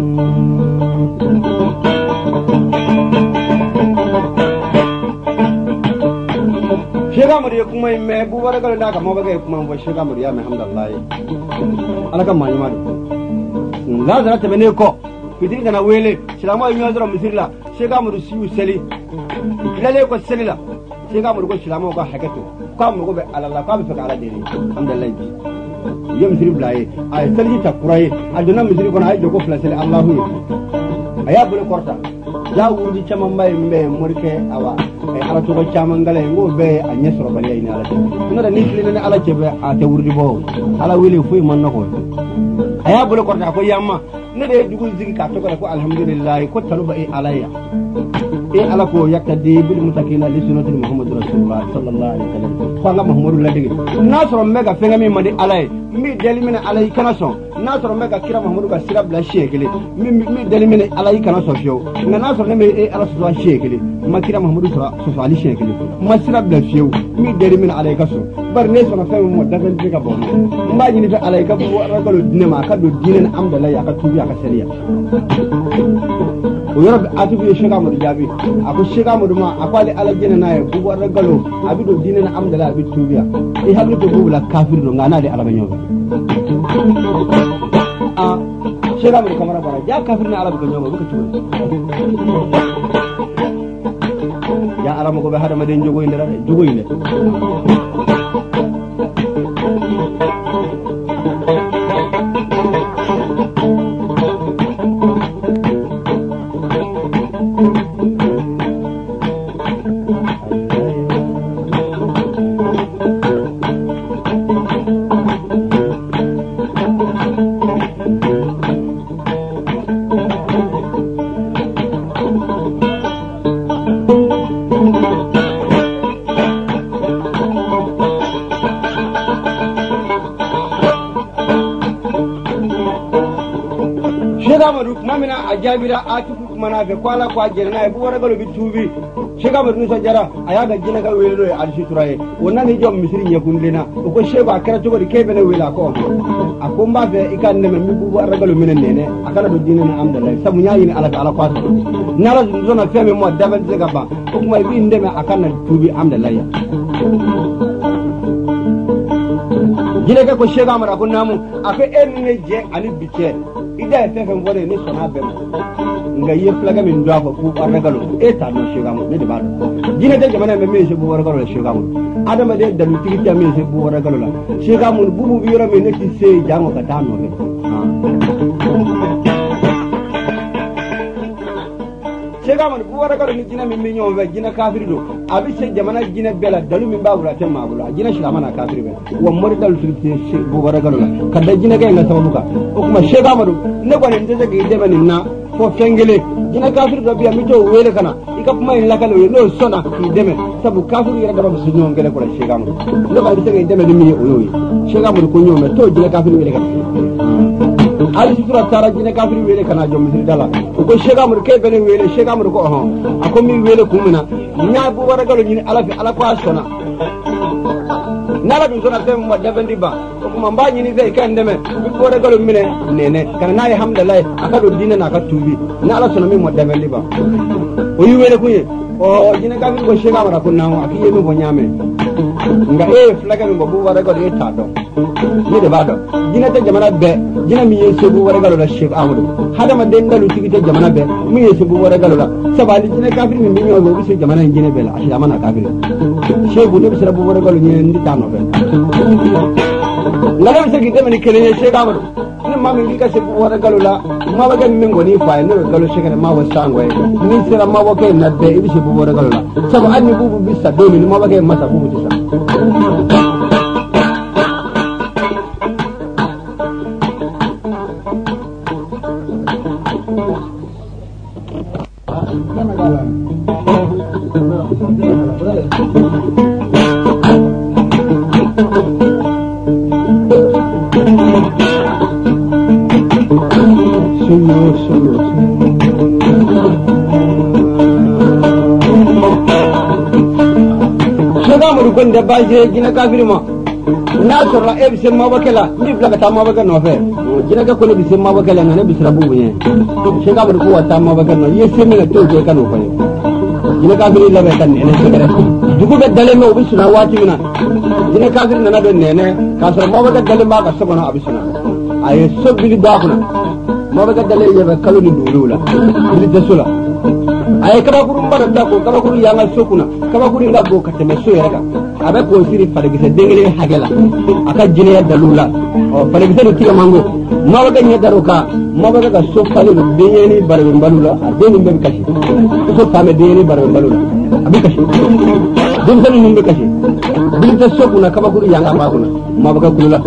A: shega muri kuma me bubara kala da kama baga kuma ba shega muri ya alhamdulillah alaka mani mani la zara te bene ko fitiri kana wele silama yin yazra misirla shega muri siyu seli kilale ko selila shega muri ko silama ko hakato ko mu ko be alalla ko be fa ala dere alhamdulillah yo misiri blaye ay selji takuraye aduna misiri ko ay jogo flasele allah aya bule korta ya wurdi chama mbay mbe murke awa ala to ko chama ngale ngo be anya soro bali ay ala no da nit lene ala cebe a te wurdi bo ala wili fuy man nako aya bule korta ko yamma ne de dugul zigi ka to ko alhamdulillah ko taluba e alaya e ala ko yakade bil mutakina li sunnati muhammad rasulullah sallallahu alaihi wasallam ko nga muhammadu la dege na soro mega fenga mi mandi alay mi delimina alay kana son na soro mega kira muhammadu ka sira bla shekele mi delimina alay kana so fiyo na soro ne me e ala so shekele ma kira muhammadu so ali shekele ma sira bla fiyo mi delimina alay kaso bar ne so na fe mo dagal diga bo mba ni fe alay ka bo ragalo dine ma ka do dinen amdala ya ka tubi ya ka seriya o yoro ati bi shega mo jabi ako shega mo duma akwali ala jene na e bu ragalo abi do dinen amdala abi tubiya e hablu to bula kafir do ngana de alaba nyoba shega mo kamara bara ja kafir na alaba nyoba bu ko tubi ya alama ko be hada ma den jogo indara jogo inde mamina ajabira atuku mana be kwala kwa jerna e buwara galo bitubi shega barnu sa jara aya ga jina ga welo e alshi turaye wonna ni jom misri nyakundina ko sheba akara to gori kebe ne wela ko akumba be ikan ne mi buwara galo minen nene akala do dinana amdallah sabu nyayi ni ala ala kwa nala zona feme mo dabal zega ba ko kuma bi ndeme akana tubi amdallah ya jine ko shega mara ko namu afa enne je ani biche ida e fefe ngore ni sona be nga ye flaga min do ko ku aragalo e ta no shega mo ne de ba jine de jamana me me se bu waragalo shega mo adama de dalu tigi ta me se bu waragalo la shega mo bu bu yoro me ne ki se jango ka ta no be shega man bu wara galo ni jina min minyo be jina kafiri do abi se jamana jina bela dalu min babula te mabula jina shilama na kafiri be wa mori dalu su bu wara galo la kada jina ga ngata sababuka o kuma shega madu ne ko ne ndeze ga ide bani na fo fengele jina kafiri do biya mito wele kana ika kuma in lakalo no sona ki deme sabu kafiri yara daba su nyon gele ko la shega madu ne ko ide ga ide bani mi o yoyi shega madu ko nyome to jina kafiri wele kana ali sura tara jina kafiri wele kana jom misri dala ko shega mur ke bene wele shega mur ko ho ako mi wele kumina nya bu wara galo ni ala fi ala ko asona nala dun sona tem mo defendi ba ko ma mba ni zai kan deme bu wara galo mine nene kana na alhamdulillah aka do dina na ka tubi na ala sona mi mo defendi ba o yi wele kunye o jina kafiri ko shega mara kunna o akiye mi bo nyame nga flaga mi bo bu wara galo e ta do ni de ba do jina te jamana be jina mi yeso bu wara galo la Sheikh Ahmadu hada ma den dalu tigite jamana be mi yeso bu wara galo la sabali jina kafiri mi nyo bo biso jamana jina be la ashira mana kafiri Sheikh bu ne bisra bu wara galo ni ndi tano be ngala bisa gite mani kene Sheikh Ahmadu ni ma mi ka se bu wara galo la ma ba ga min ngoni fa ne galo Sheikh ma wa sangwe ni sira ma wa ke na be biso bu wara galo la sabu anni bu bisa do ni ma ba ga masa bu bisa da baje gina kafiri ma na sorra e bi semma bakela ni blaga ta ma baga no fe gina ka ko ne bi semma bakela na ne bi srabu bunye she ka bur ko wata ma baga no ye semmi na to je ka no fe gina kafiri la be kan ne segere dugu be dale me obi suna wati mina gina kafiri na do ne ne ka sor ma baga dale ma ka sabana abi suna ay sobili ba kuna ma baga dale ye be kalu ni dulula ni desula ay kaba kurum bara da ko kaba kuru yanga sokuna kaba kuru ngabo ka teme so yaka abe ko siri fare gise dengele hagela aka jine ya dalula o fare gise tiga mango ma waga nya daroka ma waga ka so fale denyeni barbe balula deni mbe kashi so fame denyeni barbe balula abi kashi dum tan ni mbe kashi dum ta sokuna kaba kuru yanga ba kuna ma waga kulula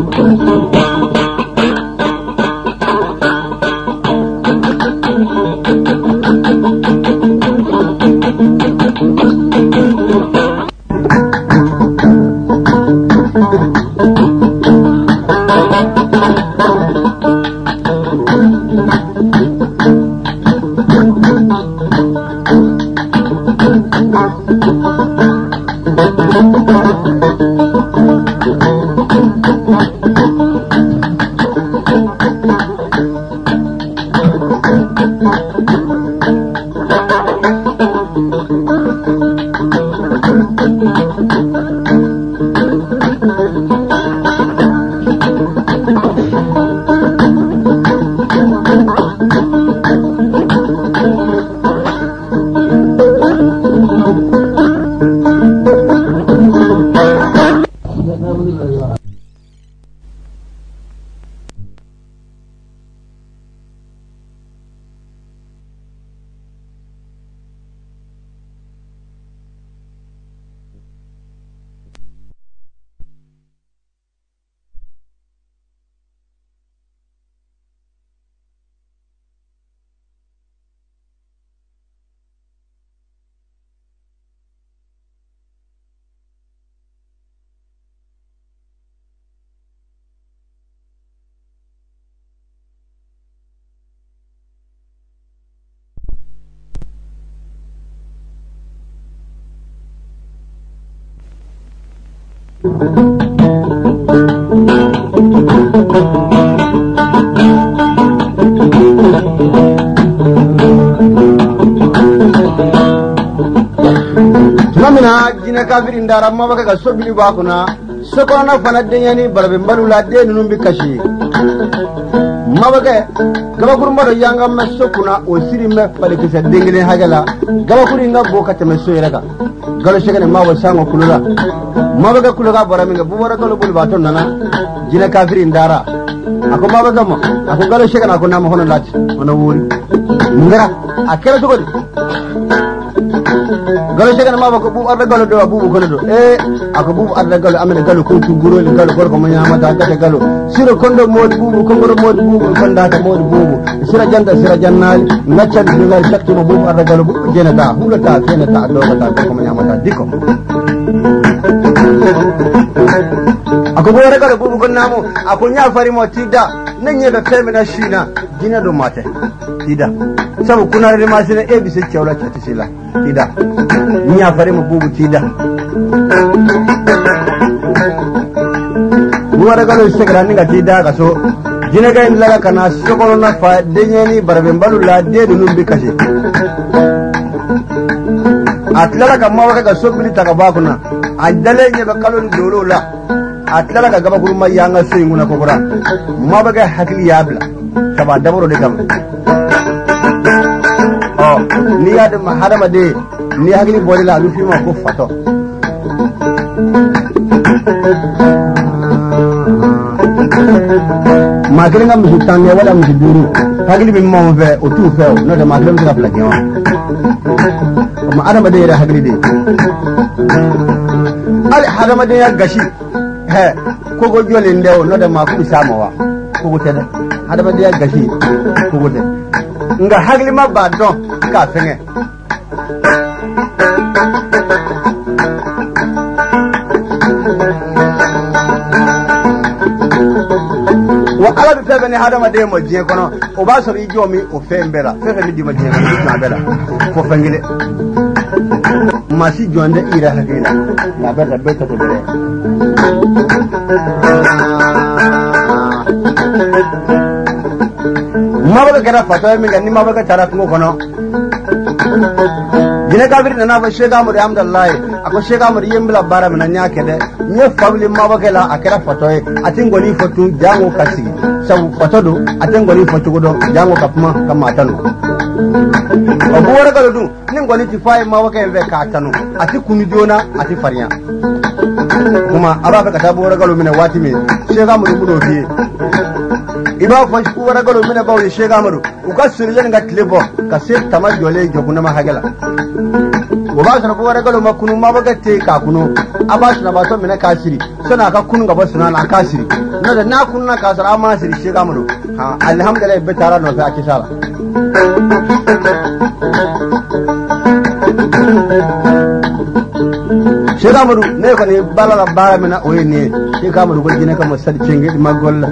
A: Mamina jina kafiri ndara mabaka ka sobili bakuna sokona fana denyani barbe balula de nunum bikashi mabaka gaba kurumba yanga masokuna osiri me pale kisa dengene hagala gaba kuringa boka temeso yeraka galo shegane mawo sango kulula mabaka kuluga baraminga bubara galo bul baton nana jina kafiri ndara ako mabaka mo ako galo shegane ako nama hono lati ono wuri ngara akera sokodi galo shega ma ba ko bu arda galo do bu ko do ako bu arda galo amene galo ko tu guro le galo ko ma nyama ta galo sira kondo modi bu ko ngoro modi bu konda ta modi bu sira jannali ngacca bi ngal takki mo bu arda galo bu jenata hulata kenata do ta ko ma nyama ta diko ako bo arda galo bu ko namo ako nya fari mo tida nanye da femina shina dina do mate tida sabu kuna da ma sina e bi se chawla chati sila tida nya fari mo bubu tida buwara galo sekra ninga tida ka so dina ga inda kana sokolo na fa denyeni barbe mbalu la de do numbi kaje atlala ka mawa ka so bili taka ba kuna adale nye ba kalon dolo la atlala ka gaba kurma yanga so inguna ko bura mabaga hakili yabla saba daboro de gam ni yadum harama de ni hakili boli la lu fi ma ko fato ma kire ngam su tanne wala mu duru hakili bi mo ve o tu fe no de ma kire mu la gewa ma harama de hakili de al harama de ya gashi he kogo jole ndewo no da ma ku samawa kogo tede hada ba dia gashi kogo de nga hagli ma ba don ka fenge wa ala bi febe ne hada ma de mo je kono o ba so ri jomi o fembela febe mi di ma je na bela ko fengile masi jonde ira hakila la berda beta to bele mabaga kera fatwa mi ganni mabaga tarat ngo kono dina kabir na ba shega mu alhamdulillah ako shega mu yembla bara mina nya kede nye family mabaga la akera fatwa atingoni fotu jango kasi sabu fotodo atingoni fotu do jango kapma kamatano abu wara galo du ningoni ti fay mabaga enve katano ati kunu jona ati fariya kuma aba ka tabu wara galo mina wati mi shega mu do fi iba fash ku wara galo mina bawo shega mu ku ka sirje nga tlebo ka se tama jole jokuna ma hagala goba sana wara galo makunu mabaga te ka kunu aba sana ba to mina kasiri sana ka kunu gaba sana na kasiri no da na kunu na kasara ma siri shega mu ha alhamdulillah be tara no sa kisala shega mu ne ko ne bala bara mina oye ne shega mu ko jine ka mo sadi cenge ma golla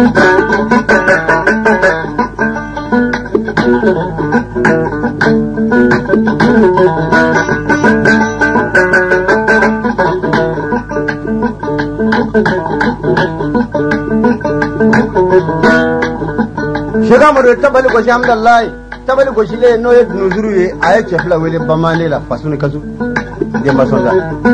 A: shega mu tabali ko alhamdulillah tabali ko shile no ye nuzuru ye aye chefla wele bamane la fasuni kazu demba sonda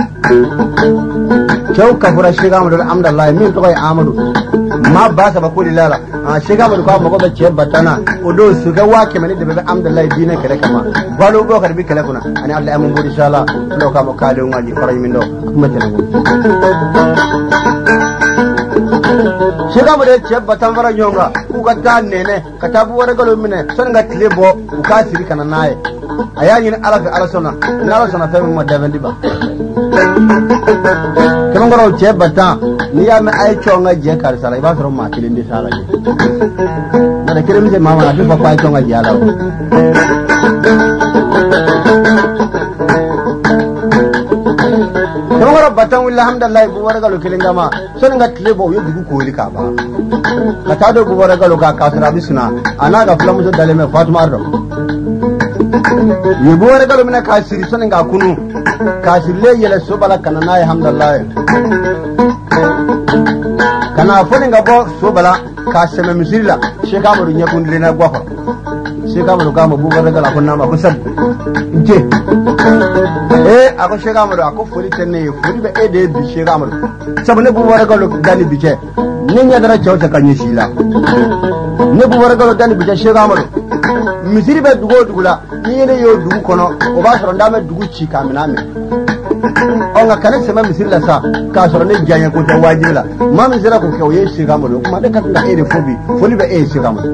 A: cew kafura shega mu alhamdulillah min to ay amadu ma ba sa ba ko lilala shega mu ko ko be ce batana odo su ga wake mani da be alhamdulillah dina kare kama balo go kar bi kala kuna ani Allah amun godi inshallah lo ka mo kale ngaji faray min do kuma tele shega mu de ce batan fara nyonga ku ga tan nene ka tabu wara galo mine son ga tlebo ku ka siri kana naye ayani ni ala fi ala sona na ala sona fa mo davendi ba kama ngoro ce batan ni ya me ay chonga je kar sala ba so ma kilindi sala je na da kiremi se mama na fi fa ay chonga je ala kama ngoro batan wallahi alhamdulillah bu wara galo kilinga ma son ga tlebo yo dugu ko lika ba ka ta do bu wara galo ga kasra bisuna ana ga fulamu so dale me fatima ardo ye bu wara galo mina kasiri son ga kunu kasirle yele so bala kana na alhamdulillah kana fone nga bo so bala ka sema misirila sheka mu nya kun lena gwafa sheka mu ka mu bu wara galo kun na ma kusab je ako shega amado ako foli tenne foli be ede bi shega amado sabu ne bu wara galo dani bije ne nya dara chawta kanye shila ne bu wara galo dani bije shega amado misiri be dugo dugula ni ne yo dugu kono o ba soro ndame dugu chi kamina me onga kana sema misiri la sa ka soro ne janya ko ta wajibila ma misira ko ke o ye shega amado kuma de ka ta ede foli be e shega amado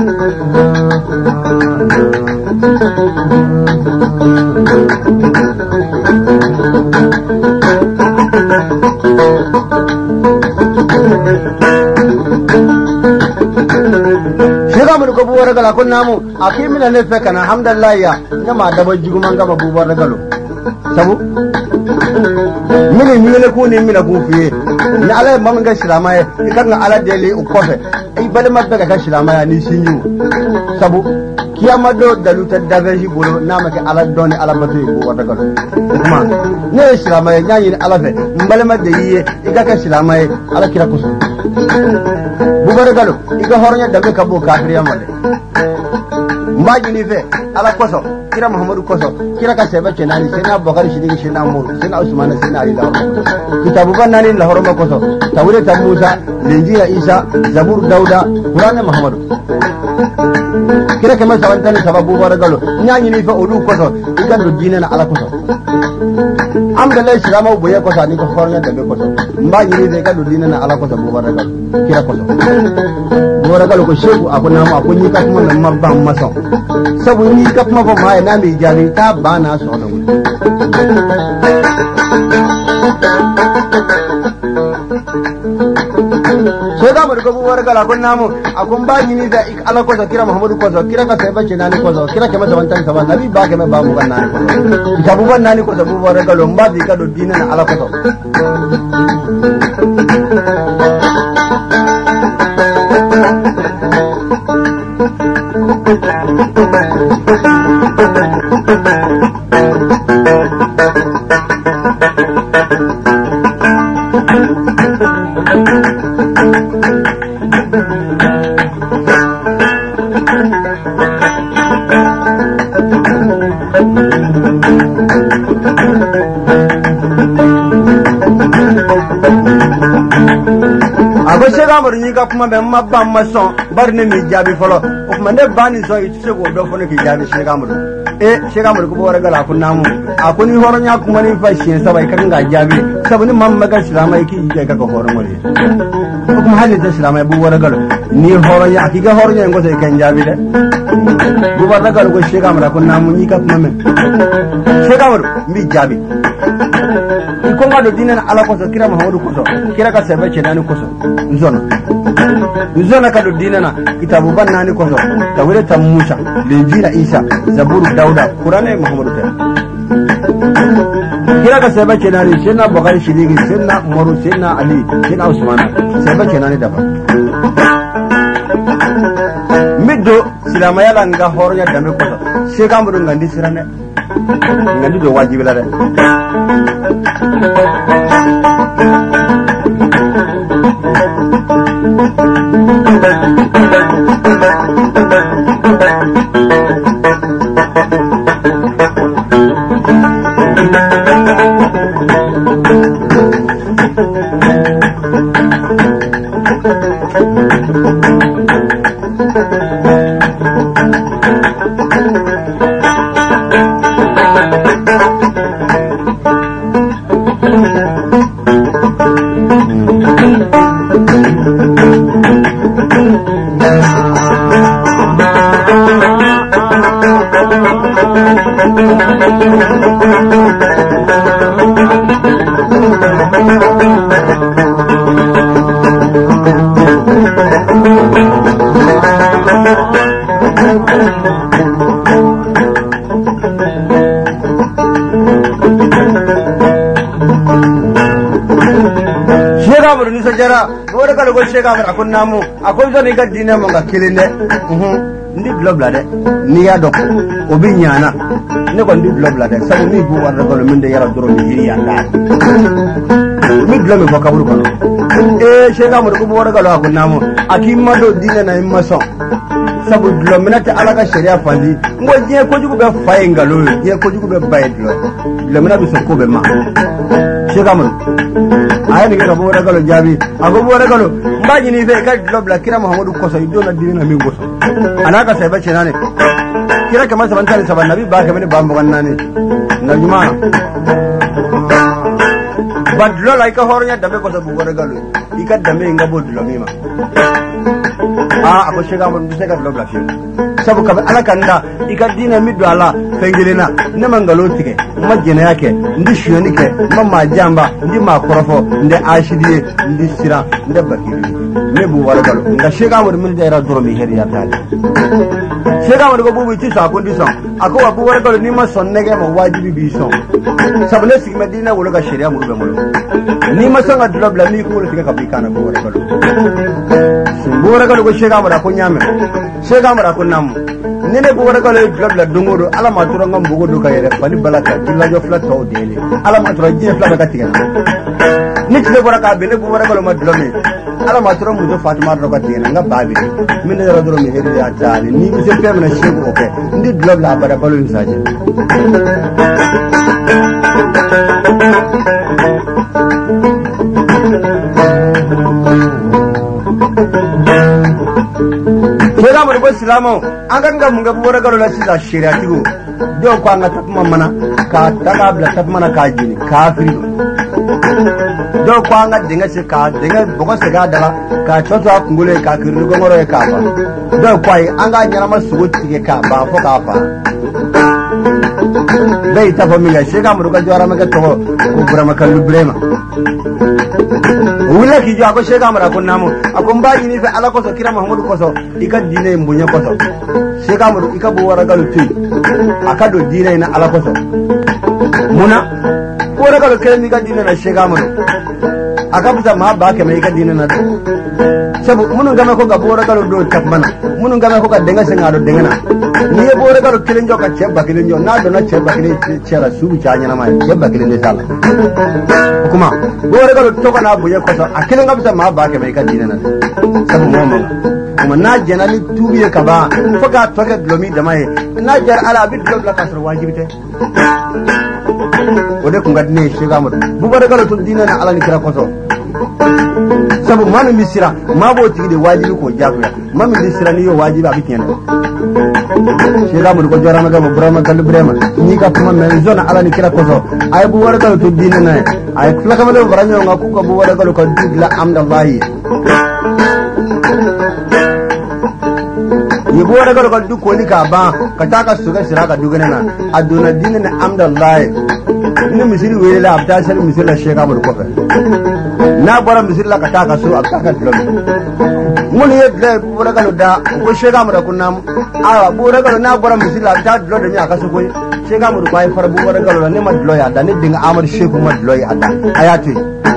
A: Shiga mu ko buwar gala kun namu akimina ne fe kana alhamdulillah ya nyama da bajigu man gaba buwar galo sabu mini mile ko ni mina ku fiye ni ala mam ga shirama ya kan ala dele u kofe ai bale mabbe ga shirama ya ni sinyu sabu kiyama do daluta daveji bolo namake ala doni ala batu ko wada galo kuma ne shirama ya nyanyi ala fe mbale madde yiye iga ka shirama ya ala kira kusu bubar galo iga hornya dabe kabo kafiriya made mbaji ni fe ala koso kira muhammadu koso kira ka sebe kenani sena bakari shidigi sena muru sena usman sena ali lahoro kitabu banani lahoro ma koso tawre ta musa linjira isa zabur dauda qur'an muhammadu kira kama sawantani sababu baragalo nyanyi ni fe odu koso igando dina na ala koso amdallah islama boye koso ni ko hornya dabe koso mbaji ni fe igando dina na ala koso bu baragalo kira koso baragalo ko sheku akuna ma kunyi ka kuma nan mabban maso sabu ni ka kuma ba mai na mi jari ta bana so da wuri so da bar ko baragalo kun namu akun ba ni da ala ko kira muhammadu ko kira ka sai bace nani ko kira ke masa wantan sa nabi ba ke ba mu ban nani ko sabu ban nani ko sabu baragalo mba di ka do dina na ala ko ni ka kuma be mabba mason bar ne mi jabi folo o kuma ne bani so itu se go do fo ne ki jabi shegamur ko bora gala kun namu akuni horonya kuma ni fa shi sabai kan ga jabi sabuni mamma ga islamai ki ga ka horon wali ko kuma hali da islamai bu bora gala ni horonya ki ga horonya ngo sai kan jabi de bu bora gala ko shegamur kun namu ni ka kuma men shegamur mi jabi ko ngado dinan ala ko so kira muhammadu ko so kira ka sebe ce nani ko so nzona ka do dinana kitabu ban nani ko so tawre tam musa linjira isa zabur dauda qur'ane muhammadu ta kira ka sebe ce nani sena bukhari shidigi sena umaru sena ali sena usman sebe ce nani dafa middo silama yala nga horonya dame ko so shegamuru ngandi sirane ngandi do wajibi la de shegamur akun namu akwai zo ni ga dina mo ga kilinde ndi blobla de ni ya dok obi nyana ne ko ndi blobla de sabu mi bu war ko min de yara doro ni yiri yalla mi blomi ko kaburu ko shegamur ko bo galo akun namu akimma do dina na imma so sabu blominata alaka sharia fandi ngo je ko jugo be fay ngalo je ko jugo be bay blominata so ko be ma shegamur ay ni ga bo galo jabi ago bo galo mbaji ni fe ka lobla kira muhammadu koso idona dina mi goso anaka sai bace nane kira kamar saban tare saban nabi ba kamar ba mu nane na juma badlo like horonya dabe koso bu galo ikad dame ngabo dlo mima ako Sheikh Amadou Seka blog la fi sabu ka ala kanda ikadina middo ala fengelena ne mangalo tike ma jena yake ndi shioni ke ma jamba ndi ma korofo ndi ashidi ndi sira ndi bakiri ne bu wala galo nga Sheikh Amadou min da doro mi heri ya tali Sheikh Amadou ko bubu ci sa ko ndi son ako wa bu wala galo ni ma son nege ma wajibi bi son sabu ne sig medina wala ga sharia mu be mo ni ma son adlo bla mi ko tike ka bi kana bu wala galo bu wala galo ko Sheikh Amadou ko nyame Sheikh Amadou ko namu nene bu wara galo blabla dungodo ala ma tura ngam bugo do kayere bali balaka dilla jo flat taw dele ala ma tura je flat ka tiga ni tile bora ka bele bu wara galo ma dlome ala ma tura mu do Fatima do ka tiga nga babi min dara doro mi hedi ya tali ni bi se pemna shego oke ndi blabla abara balo insaje Sheikh Amadou ko silamo anga munga bu wara galo la sila sharia tigo do ko anga tapma mana ka taga bla tapma na ka jini kafiri do ko anga dinga se ka dinga bogo se ga dala ka toto akungule ka kirni go ngoro e ka ba do ko ai anga nyana masugo tige ka ba fo ka fa dai ta famila Sheikh Amadou ka jora maka to ko brama kallu brema wula ki jo ko Sheikh Amadou ko namu akon baji ni fa ala ko so kira Muhammadu ko so ika dine mbunya ko so Sheikh Amadou ika bu wara galu tu akado dine na ala ko so muna ko wara galu kele ni ka dine na Sheikh Amadou aka bisa ma ba ke mai ka dine na sabu munun game ko ga bu wara galu do tapmana munun game ko ga denga sengado denga na ni e bu wara galu kele njo ka cheba kele njo na do na cheba kele chera subu chanya na mai cheba kele ne sala kuma gore galo to kana buye ko a kilin gabsa ma ba ke mai kan dinana sabu mu kuma na janali tubiye ka ba faka to ga lomi da mai na jar ala bid do la kasar wajibi te ode kun gadne Sheikh Amadou bu gore galo to dinana ala ni kira ko so sabu manu misira ma bo tigi de wajibi ko jabuya manu misira ni yo wajibi abi kenan Sheikh Amadou ko jora maga brama kal brema ni ka kuma men zona ala ni kira ko so ay bu wara galo to dinana ay kula kama do baranyo nga ku ko bu wara galo ko digla amdallahi ni bu wara galo ko du ko ni ka ba ka ta ka suga sira ka dugana na aduna dinana amdallahi ni misiri wela abta sel misila Sheikh Amadou ko na bara misila ka ta ka so abta ka dlo mun ye ble bu wara galo da ko Sheikh Amadou ko nam a bu wara galo na bara misila abta dlo da ni aka so ko Sheikh Amadou ko ay fara bu wara galo ne ma dlo ya da ni dinga Amadou Sheikh ma dlo ya da ayati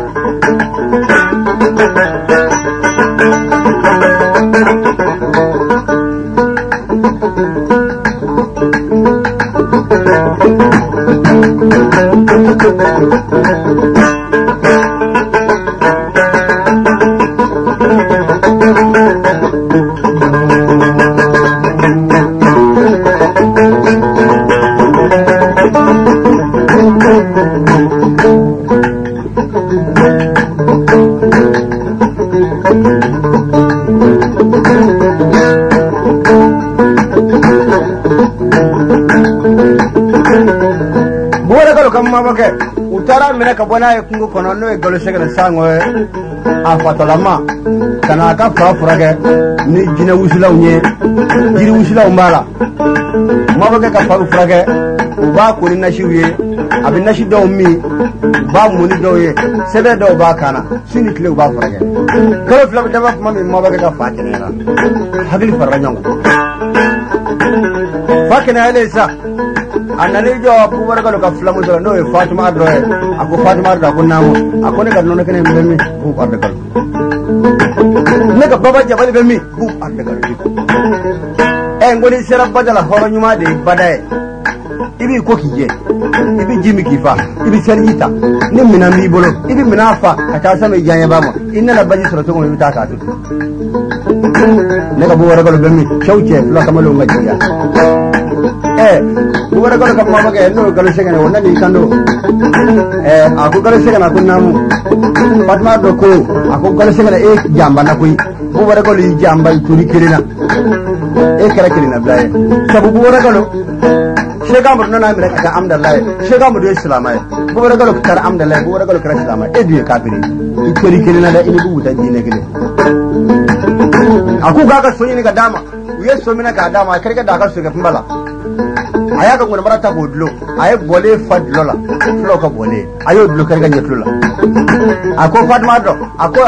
A: utara mena ka bona e kungo kono no e golo segala sango a fatolama kana ka furage ni jina wusula unye jiri wusula umbala mabaga ka furage ba ko ni nashiwe abin nashi do mi ba muni do ye sebe do ba kana sini kile ba furage kala fla da ba mami mabaga ka fatene na hagli faranyango fakena elesa anani jo bu wara galo ka flamu so no Fatima adroe ako Fatima adro ko namu ako ne gadno ne kene mbemi bu arde gal ne ka baba jabal bemi bu arde gal ngoni sera badala horo nyuma de badaye ibi ko kije ibi jimi kifa ibi serjita ni mina mi bolo ibi mina fa ka ta sama janya ba mo inna la baji sura to mo ta ka tu ne ka bu wara galo bemi chauche la kamalo ngajiya bu wara galo kamma baga no galo segene wonna ni kando aku galo segene aku namu Fatma do ko aku galo segene jamba na koy bu wara galo jamba turi kirina kara kirina blaye sabu bu wara galo Sheikh Amadou nana mi rek amdallah Sheikh Amadou islamay bu wara galo tar amdallah bu wara galo kara islamay du kafiri turi kirina da ini bu tan dine gele aku ga so ni ga dama uye so mina ga dama kar ga daga so ga bala aya ga ngona marata bodlo ay bole fadlo la flo ka bole ayo dlo kar ga nyetlo la ako fadma do ako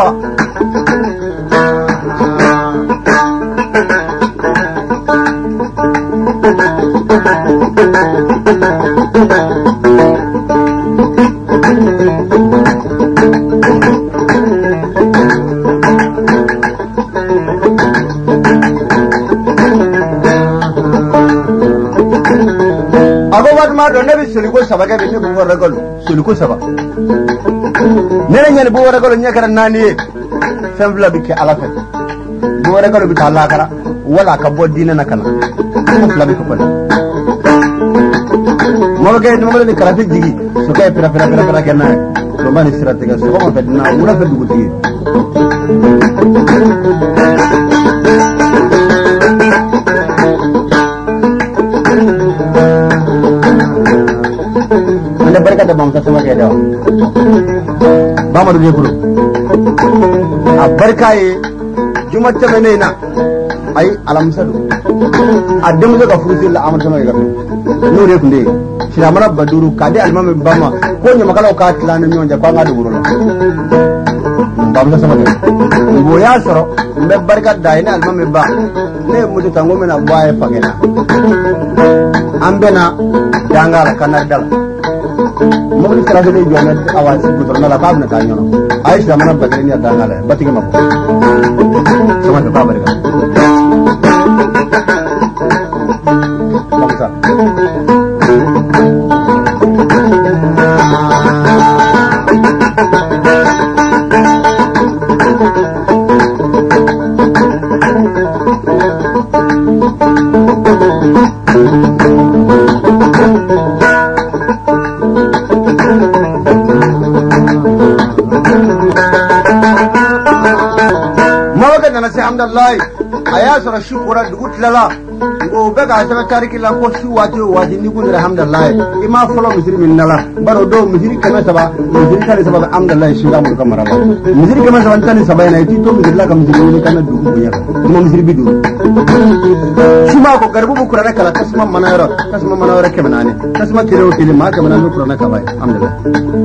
A: nabi suliko saba ga ni buwa ragalo suliko saba nene nyane buwa ragalo nyakara nani fembla bike alafa buwa ragalo bi talla kara wala ka bodina nakana fembla bike ko mo ga ni mo ni karate jigi so kay pira kenna so bani sirate ga so mo fedna wala fedu guti barka da bamsa sama ke dawa ba mu duje kuro a barka ye jumat ta mene na ai alamsadu addemu ga furuti la amar sama ga nure kunde shira mana baduru kade almame bama ko nya makala ka tilana nyon ja kwanga du burula bamsa sama ke go ya soro mbe barka da ina almame ba ne mutu tango mena bae pagena ambena jangala kanadala mobili sara de jona awasi putorna la babna tanyono aisha mana bagani ya dangala batinga mako sama de babare ga bangsa alhamdulillah ayasara shukura dugut lala o bega asaba tariki la ko su wati ni kun alhamdulillah ima folo misiri min nala baro do misiri kama saba misiri kale saba alhamdulillah shi ga mun kamara ba misiri kama saba tani saba yana ti to misiri la kam misiri ni kana dugu buya kuma misiri bidu shi ma ko garbu bu kurana kala kasma manayro ke manane kasma kile ma ke manane kurana ka bai alhamdulillah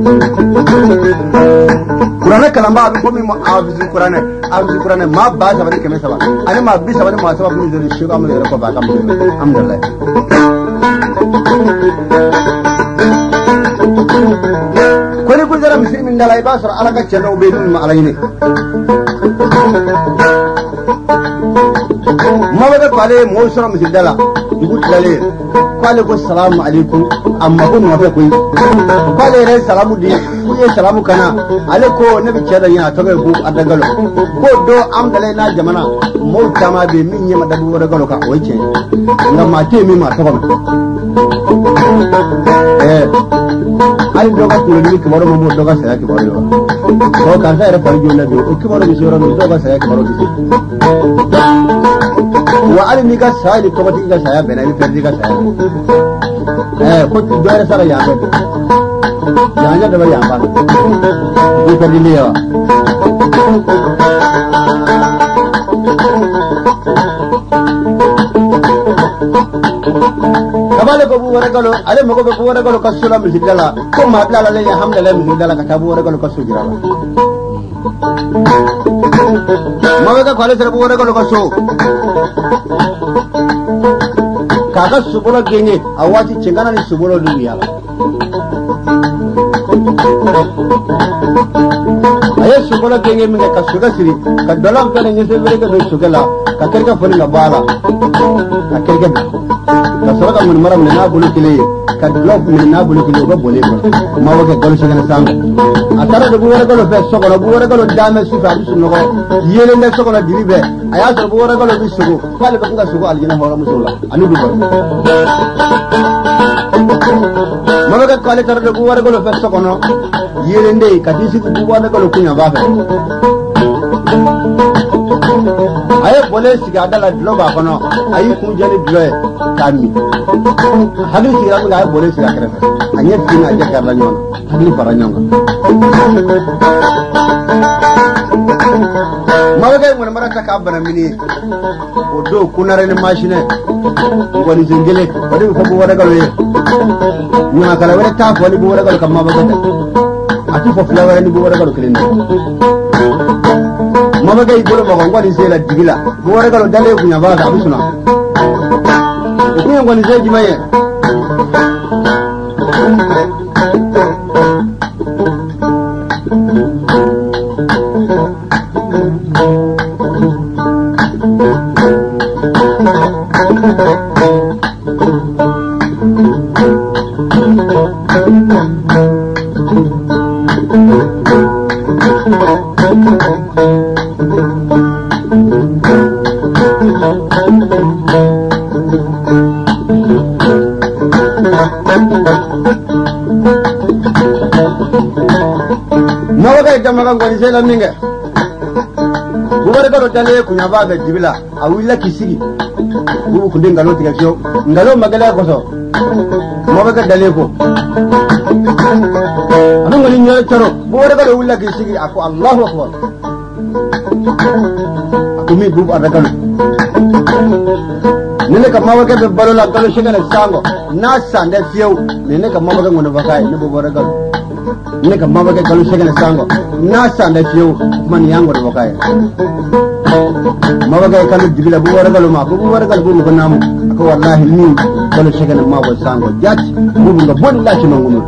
A: kurana kala ma abi ko mi azu kurana ma ba saba ni kama saba ani ma bi saba ni ma saba mi zuri shi ga mun ko ba kam alhamdulillah koni kun zara muslimin da lai basar alaka ce da ubedun ma alayne ma ba kwale mo sura musdala dubut lale kwale ko salamu alaikum amma kun wa fa koyi kwale rai salamu di ku ye salamu kana aleko nabi ce da yana to ga ku adagalo ko do amdalai na jamana mo tama be min yema da bu adagalo ka oike ngama te mi ma to ba ai doga tulani kibaro mo doga saya kibaro ko karsa era pari jona do kibaro bi sura do doga saya kibaro bi wa alimi ka saya di tobati ka saya benani perdi ka saya ko tu dore sara ya do ya da ya ba di perdi le ya kabale ko bu wara galo ale mo ko bu wara galo kasula misdala ko ma dala le alhamdulillah misdala ka tabu wara galo kasu jirala mo ga kwale sere bu wara galo kasu kaga subolo genye awati cengana ni subolo dunia aye subolo genye minga kasuga siri ka dolam pele nyese bere ka do sugala ka kerga foni na bala ka kerga kasoroka mun maram na bulu kile ka block mun na bulu kile ko bole ko ma wa ka galo shigana sang atara de buwara galo fe sokolo buwara galo dame sifa bisu no ko yele ne sokolo diribe aya so buwara galo bisugo kale bakanga sugo aljina hora musula anu du ma wa ka kale tar de buwara galo fe sokono yele ndey ka disi buwara galo kunya ba fe aye bole siga dala dlo ba kono ayi ku jani dlo kami hadi siga mi ga bole siga kare anya dina aja karla nyon hadi para nyonga ma mawaga mun marata ka bana mini o do kunare ni machine ngoni zengele wadi ko bo wada galo ye ni makala wada ta ko ni bo wada galo kamma baga ati fo flower ni bo wada galo kelende mawaga igoro ba ngoni zela digila bo wada galo dale kunya ba da bisuna ko ngoni zeji maye jamaga ngoni sela minge bubare garo dale kunya baga jibila awilla kisigi bubu kunde ngalo tiga kyo ngalo magala ko so mabaga dale ko anu ngani nyoro choro bubare garo willa kisigi ako Allahu akbar akumi bubu adakalo nene ka mabaga be balola galo shigana sango na sande fiyo nene ka mabaga ngono bakai ne bubare garo ne ka mabaga galo shigana sango na sanda fiyo man yango de bakay mabaga kan dibila bu wara galo ma bu wara galo bu ko namu ko wallahi ni galo shegana ma bo sango jat bu nga bon la ci mangum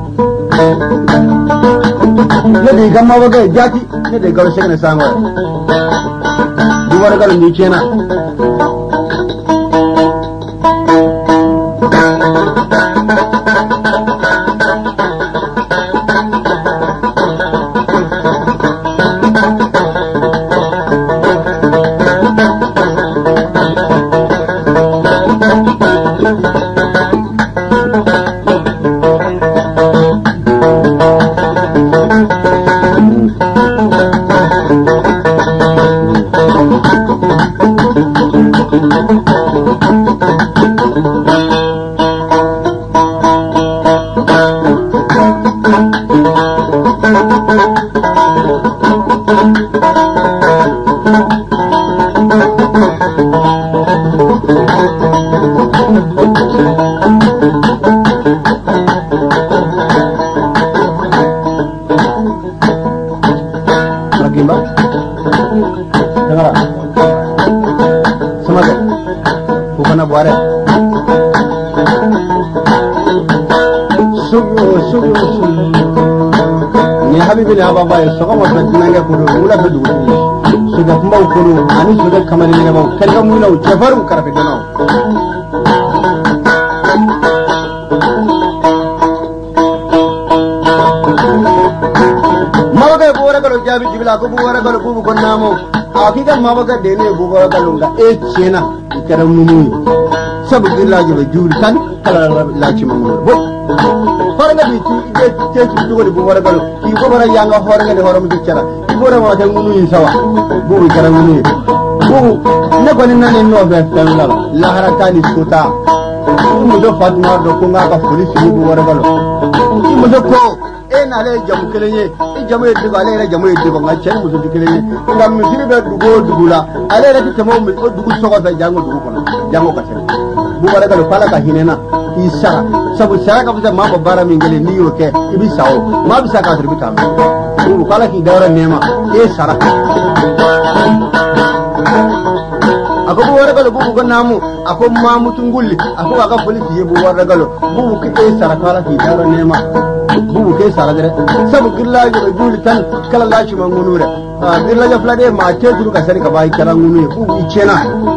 A: ne de gamma baga jati ne de galo shegana sango bu wara galo ni cena baba ya so ko ta tinanga ko mula fa du so da mbaw ko ani so da kamani ne baw kan ga mula jafaru karafe dono mawaga bora galo jabi jibila ko bora galo bu ko namo akika mawaga de ne bu bora galo nga e chena karam nunu sabu billahi ba juri tan kala la ci mo bo horanga bi ci dugo de bu wara galo ki ko bara yanga horanga de horam diccara ki ko rama tan munu yin sawa bu karam munu bu ne ko nan ne no be tan la haratani suta mu do fatma do ko nga ka police bu wara galo ki mu do ko e na le jamu kelenye e jamu e dugo ale jamu e dugo nga chen mu do kelenye ngam mi sibe dugo dugula ale re ti mo mi dugo sogo be jango dugo kono jango ka chen bu wara galo pala ka hinena isa sabu sara ka bisa mama bara min gele ni yoke ibi sawo ma bisa ka dirbi tam bu kala ki dawra nema e sara ako bu wara galo bu ko namu ako ma mutungulli ako aka polisi ye bu wara galo bu ke e sara kala ki dawra nema bu ke sara dere sabu gillaji be juli tan kala lachi mangunure gillaji flade ma te duru ka sari ka bai karangunu bu ichena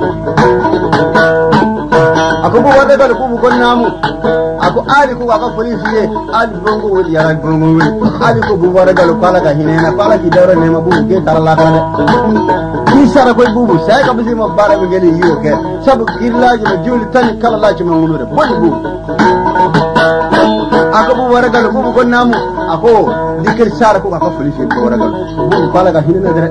A: ako bu wada galo bu ko namu ako ali ko aka polisi ye ali bongo wodi yara bongo wodi ali ko bu wada galo kala ka hinena kala ki dawra nema bu ke tarala kala ki sara ko bu sai ka bisi mo bara be gele yiwo ke sabu gillaji be juli tan kala lachi mangunure boni bu ako bu wara galo bu ko namu ako dikir sara ko aka polisi ko wara galo bu kala ka hinena dere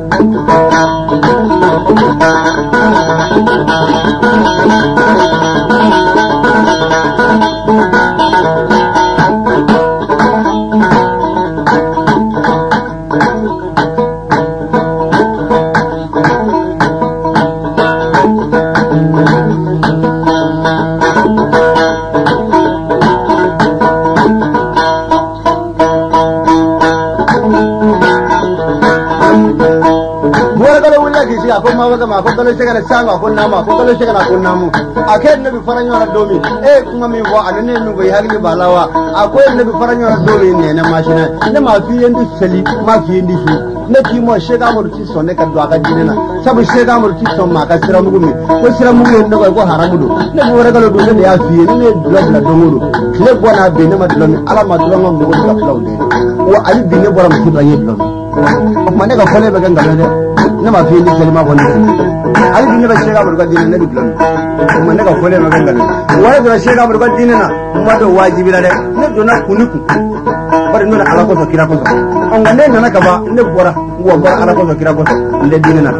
A: nama ko kalo shega na sanga ko nama ko kalo shega na ko namu akai nabi faranyo na domi kuma mi bo anane mi bo yali balawa akwai nabi faranyo na domi ne na mashina ne ma fi yendi sali ma fi yendi shi ne ki mo shega mo ti son ne ka do aka dinena sabu shega mo ti son ma ka sira mugu mi ko sira mugu ne ko haramu do ne bo regalo do ne ya fi ne do la do mudu ne bo na be ne ma do mi ala ma do ngam do ko ka flaw de wa ali bi ne bo ram ti ba yeddo ma ne ka kole be ganga de ne ma fi yendi sali ma ko ne ali bi ne ba shega mo ka dinena ne bi do ma ne ka kole be ganga de wa do shega mo ka dinena ma do wajibi la de ne do na kuniku bari nuna ala ko kira ko on ngande nana ka ba ne bora wo bora ala ko kira ko nde dinena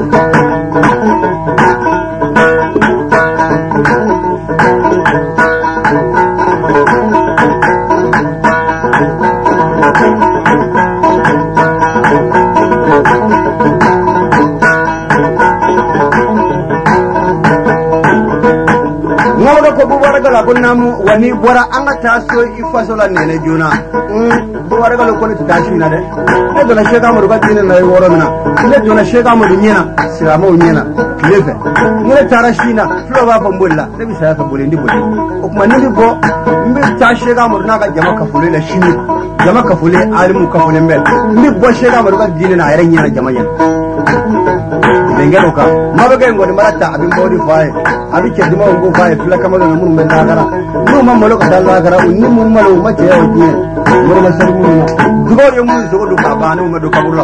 A: la ko namu wani bora anga taso ifasola nene juna bora ga ko ni tashi na de e dona shega mu ga dinin na woro mina le dona shega mu nyina sirama nyina lefe mure tarashina flo ba fambulla ne bi sa fambule ndi bodi o kuma ni bo mbi ta shega mu na ga jama ka fule la shini jama ka fule alimu ka fule mbel mbi bo shega mu ga dinin na yare nyina jama yan dengeroka mabaga ngoni marata abin bodi faye abi ke dimo ngo faye fila kamalo na mun menda gara no mamalo ka dalla gara unni mun malo mace yawo kiye mure masar mun dugo yo mun zo do ka banu ma do kabulo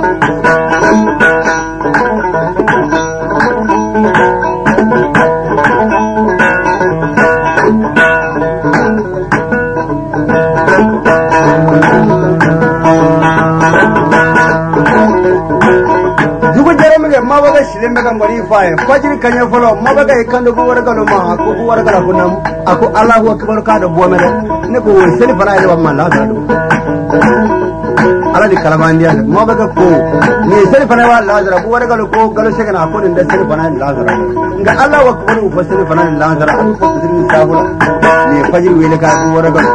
A: mabaga shilembe kan ngori faye fajiri kanya folo mabaga ikando bu wargalo ma ko bu wargalo kunam ako Allahu akbar ka do bomere ne ko seli fana ile ma la do ala di kalamandiya mabaga ko ni seli fana wa la zara bu wargalo ko galo shegana ko din da seli fana la zara nga Allahu akbar u seli fana la zara an ko seli sabula ni fajiri wele ka bu wargalo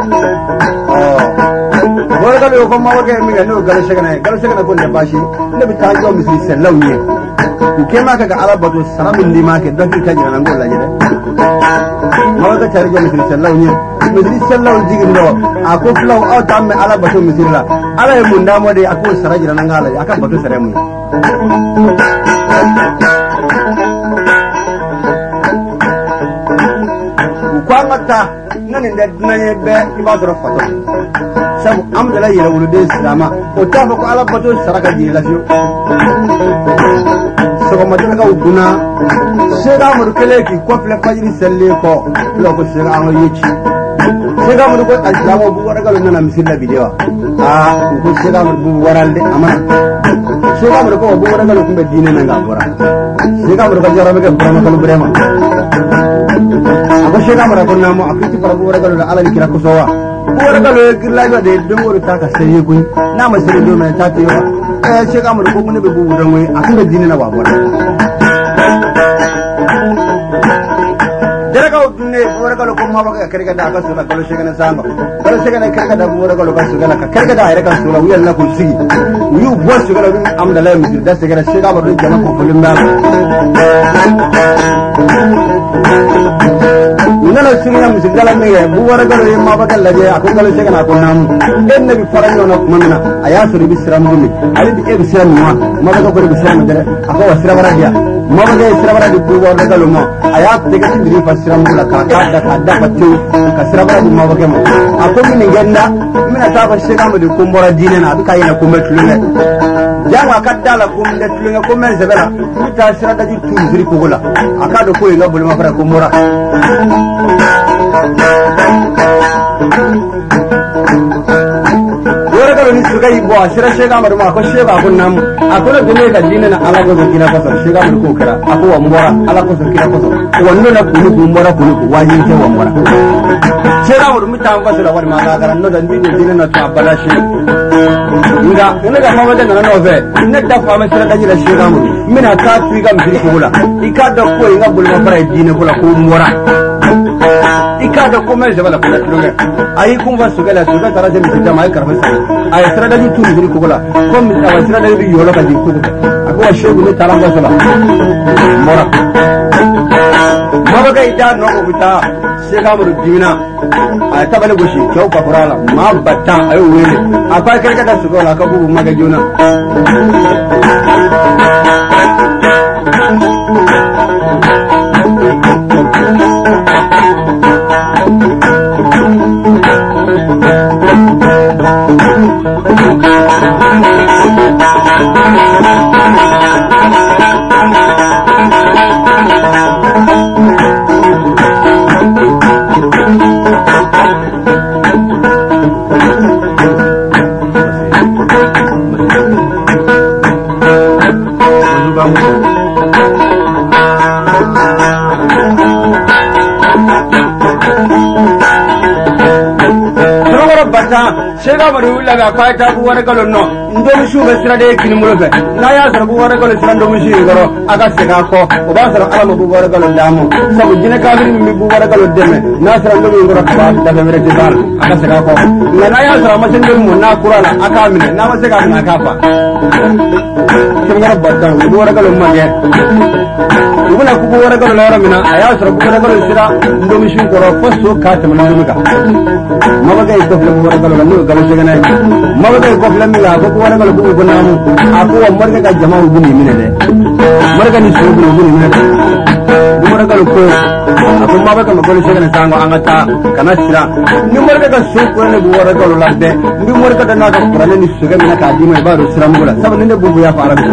A: wargalo ko mabaga mi ga no galo shegana ko ne bashi ne bi ta jo mi sallahu ne kema kaga alabatu saramin lima ke doki kaji nan golla jere mawaga tari jami sallallahu ne misri sallallahu jigin do ako flow out amme alabatu misrila ala e munda mode ako sarajira nan gala akan batu saremu kwamata nan da nanye be ibadro fato sabu amdala yela wulude salama o tafa ko alabatu saraka ji lafiyo soko matala ka uduna sega amuru kele ki ko fle fajiri selle ko lo ko sega amo yici sega amuru ko islamu bu wara galo nana misilla bidewa ko sega amuru bu waralde amana sega amuru ko bu wara galo kumbe dine nanga bora sega amuru ko jara mega brama kalu brema ako sega amuru ko namo akiti para bu wara galo ala ni kira ko sowa bu wara galo girla yo de dongoro ta ka sey ko na ma sey do me ta te yo shega mu ko mun be bu dan wai akan da dinin na babura daga udune bora kalo ko ma baka karga da aka sura kalo shega na samba kalo shega na karga da bora kalo ka sura ka karga da ayra ka sura wiyan na ku sigi yu bo sura bin amdala mu da shega mu da jama ko fulin ba nana singa musigala mege bu wara galo ma baka laje akon kalo shega na ko namu den nabi faranyo na kuma mina aya sura bi siram gumi ali bi e siram ma ma baka ko bi siram dere ako wasira bara dia ma baka siram bara di bu wara galo ma aya tege tindiri fa siram la ka da patu ka siram bara di ma baka ma ako min genda mina ta ba shega mu di kumbora dine na bi kayina kumbetulunge jangwa kadala kumde tulunge komen sebela mita sira da di tunziri kugula akado ko inga bulma fara kumbora wara kalo ni suga ibo asira shega amadu ma ko shega ko nam akola dine ka dine na ala go kira ko shega amadu ko kira ako wa mbora ala ko kira ko wonno na kunu ko mbora kunu ko wajin ke wa mbora shega amadu mita ko sura wari ma ga garan no dan dine na ta bala shi nga nga ma wada na no ve ne da fa ma sira da jira shega amadu mina ka tu ga mfiri ko bula ikada ko inga bulma fara dine ko la ko mbora ika da komai zaba la kula turuga ai kun ba su gala su ga tara da mi jama'a karfa sai ai sira da tu ni ko kula ko mi ta sira da bi yolo ka di ko akwa shegu ne tara ba sala mora maba ga ita no ko bita sai ga mu dimina a ta bale goshi kyau ka furala ma batta ayo wele akwai karka da su ga la ka bubu maga juna Sega mari wula ga kwa ta bu wara galon no ndo mi shuga sira de kini mulo fe na ya sara bu wara galon sira ndo mi shi goro aga sega ko o ba sara ala bu wara galon damu sabu jine ka mi bu wara galon deme na sara ndo mi goro ka da ga mere de dal aga sega ko na ya sara ma sen mu na kurala aka mi na ma sega na ka fa sega badda bu wara galon ma ge ubuna ku bu wara galon la mina aya sara bu wara galon sira ndo mi shi goro faso ka ta mun mi ka mabaga ko flam wara galo no galo segana mabaga ko flam la ko wara galo ko ko namu aku marga ka jama'u buni mine de marga ni so buni mine wara galo ko aku mabaga ma galo segana sango angata kana sira ni marga ka so ko ne wara galo ladde ni marga da na ka prane ni suga mina ka di mai baro sira mugula sabu ne bubu ya fara bi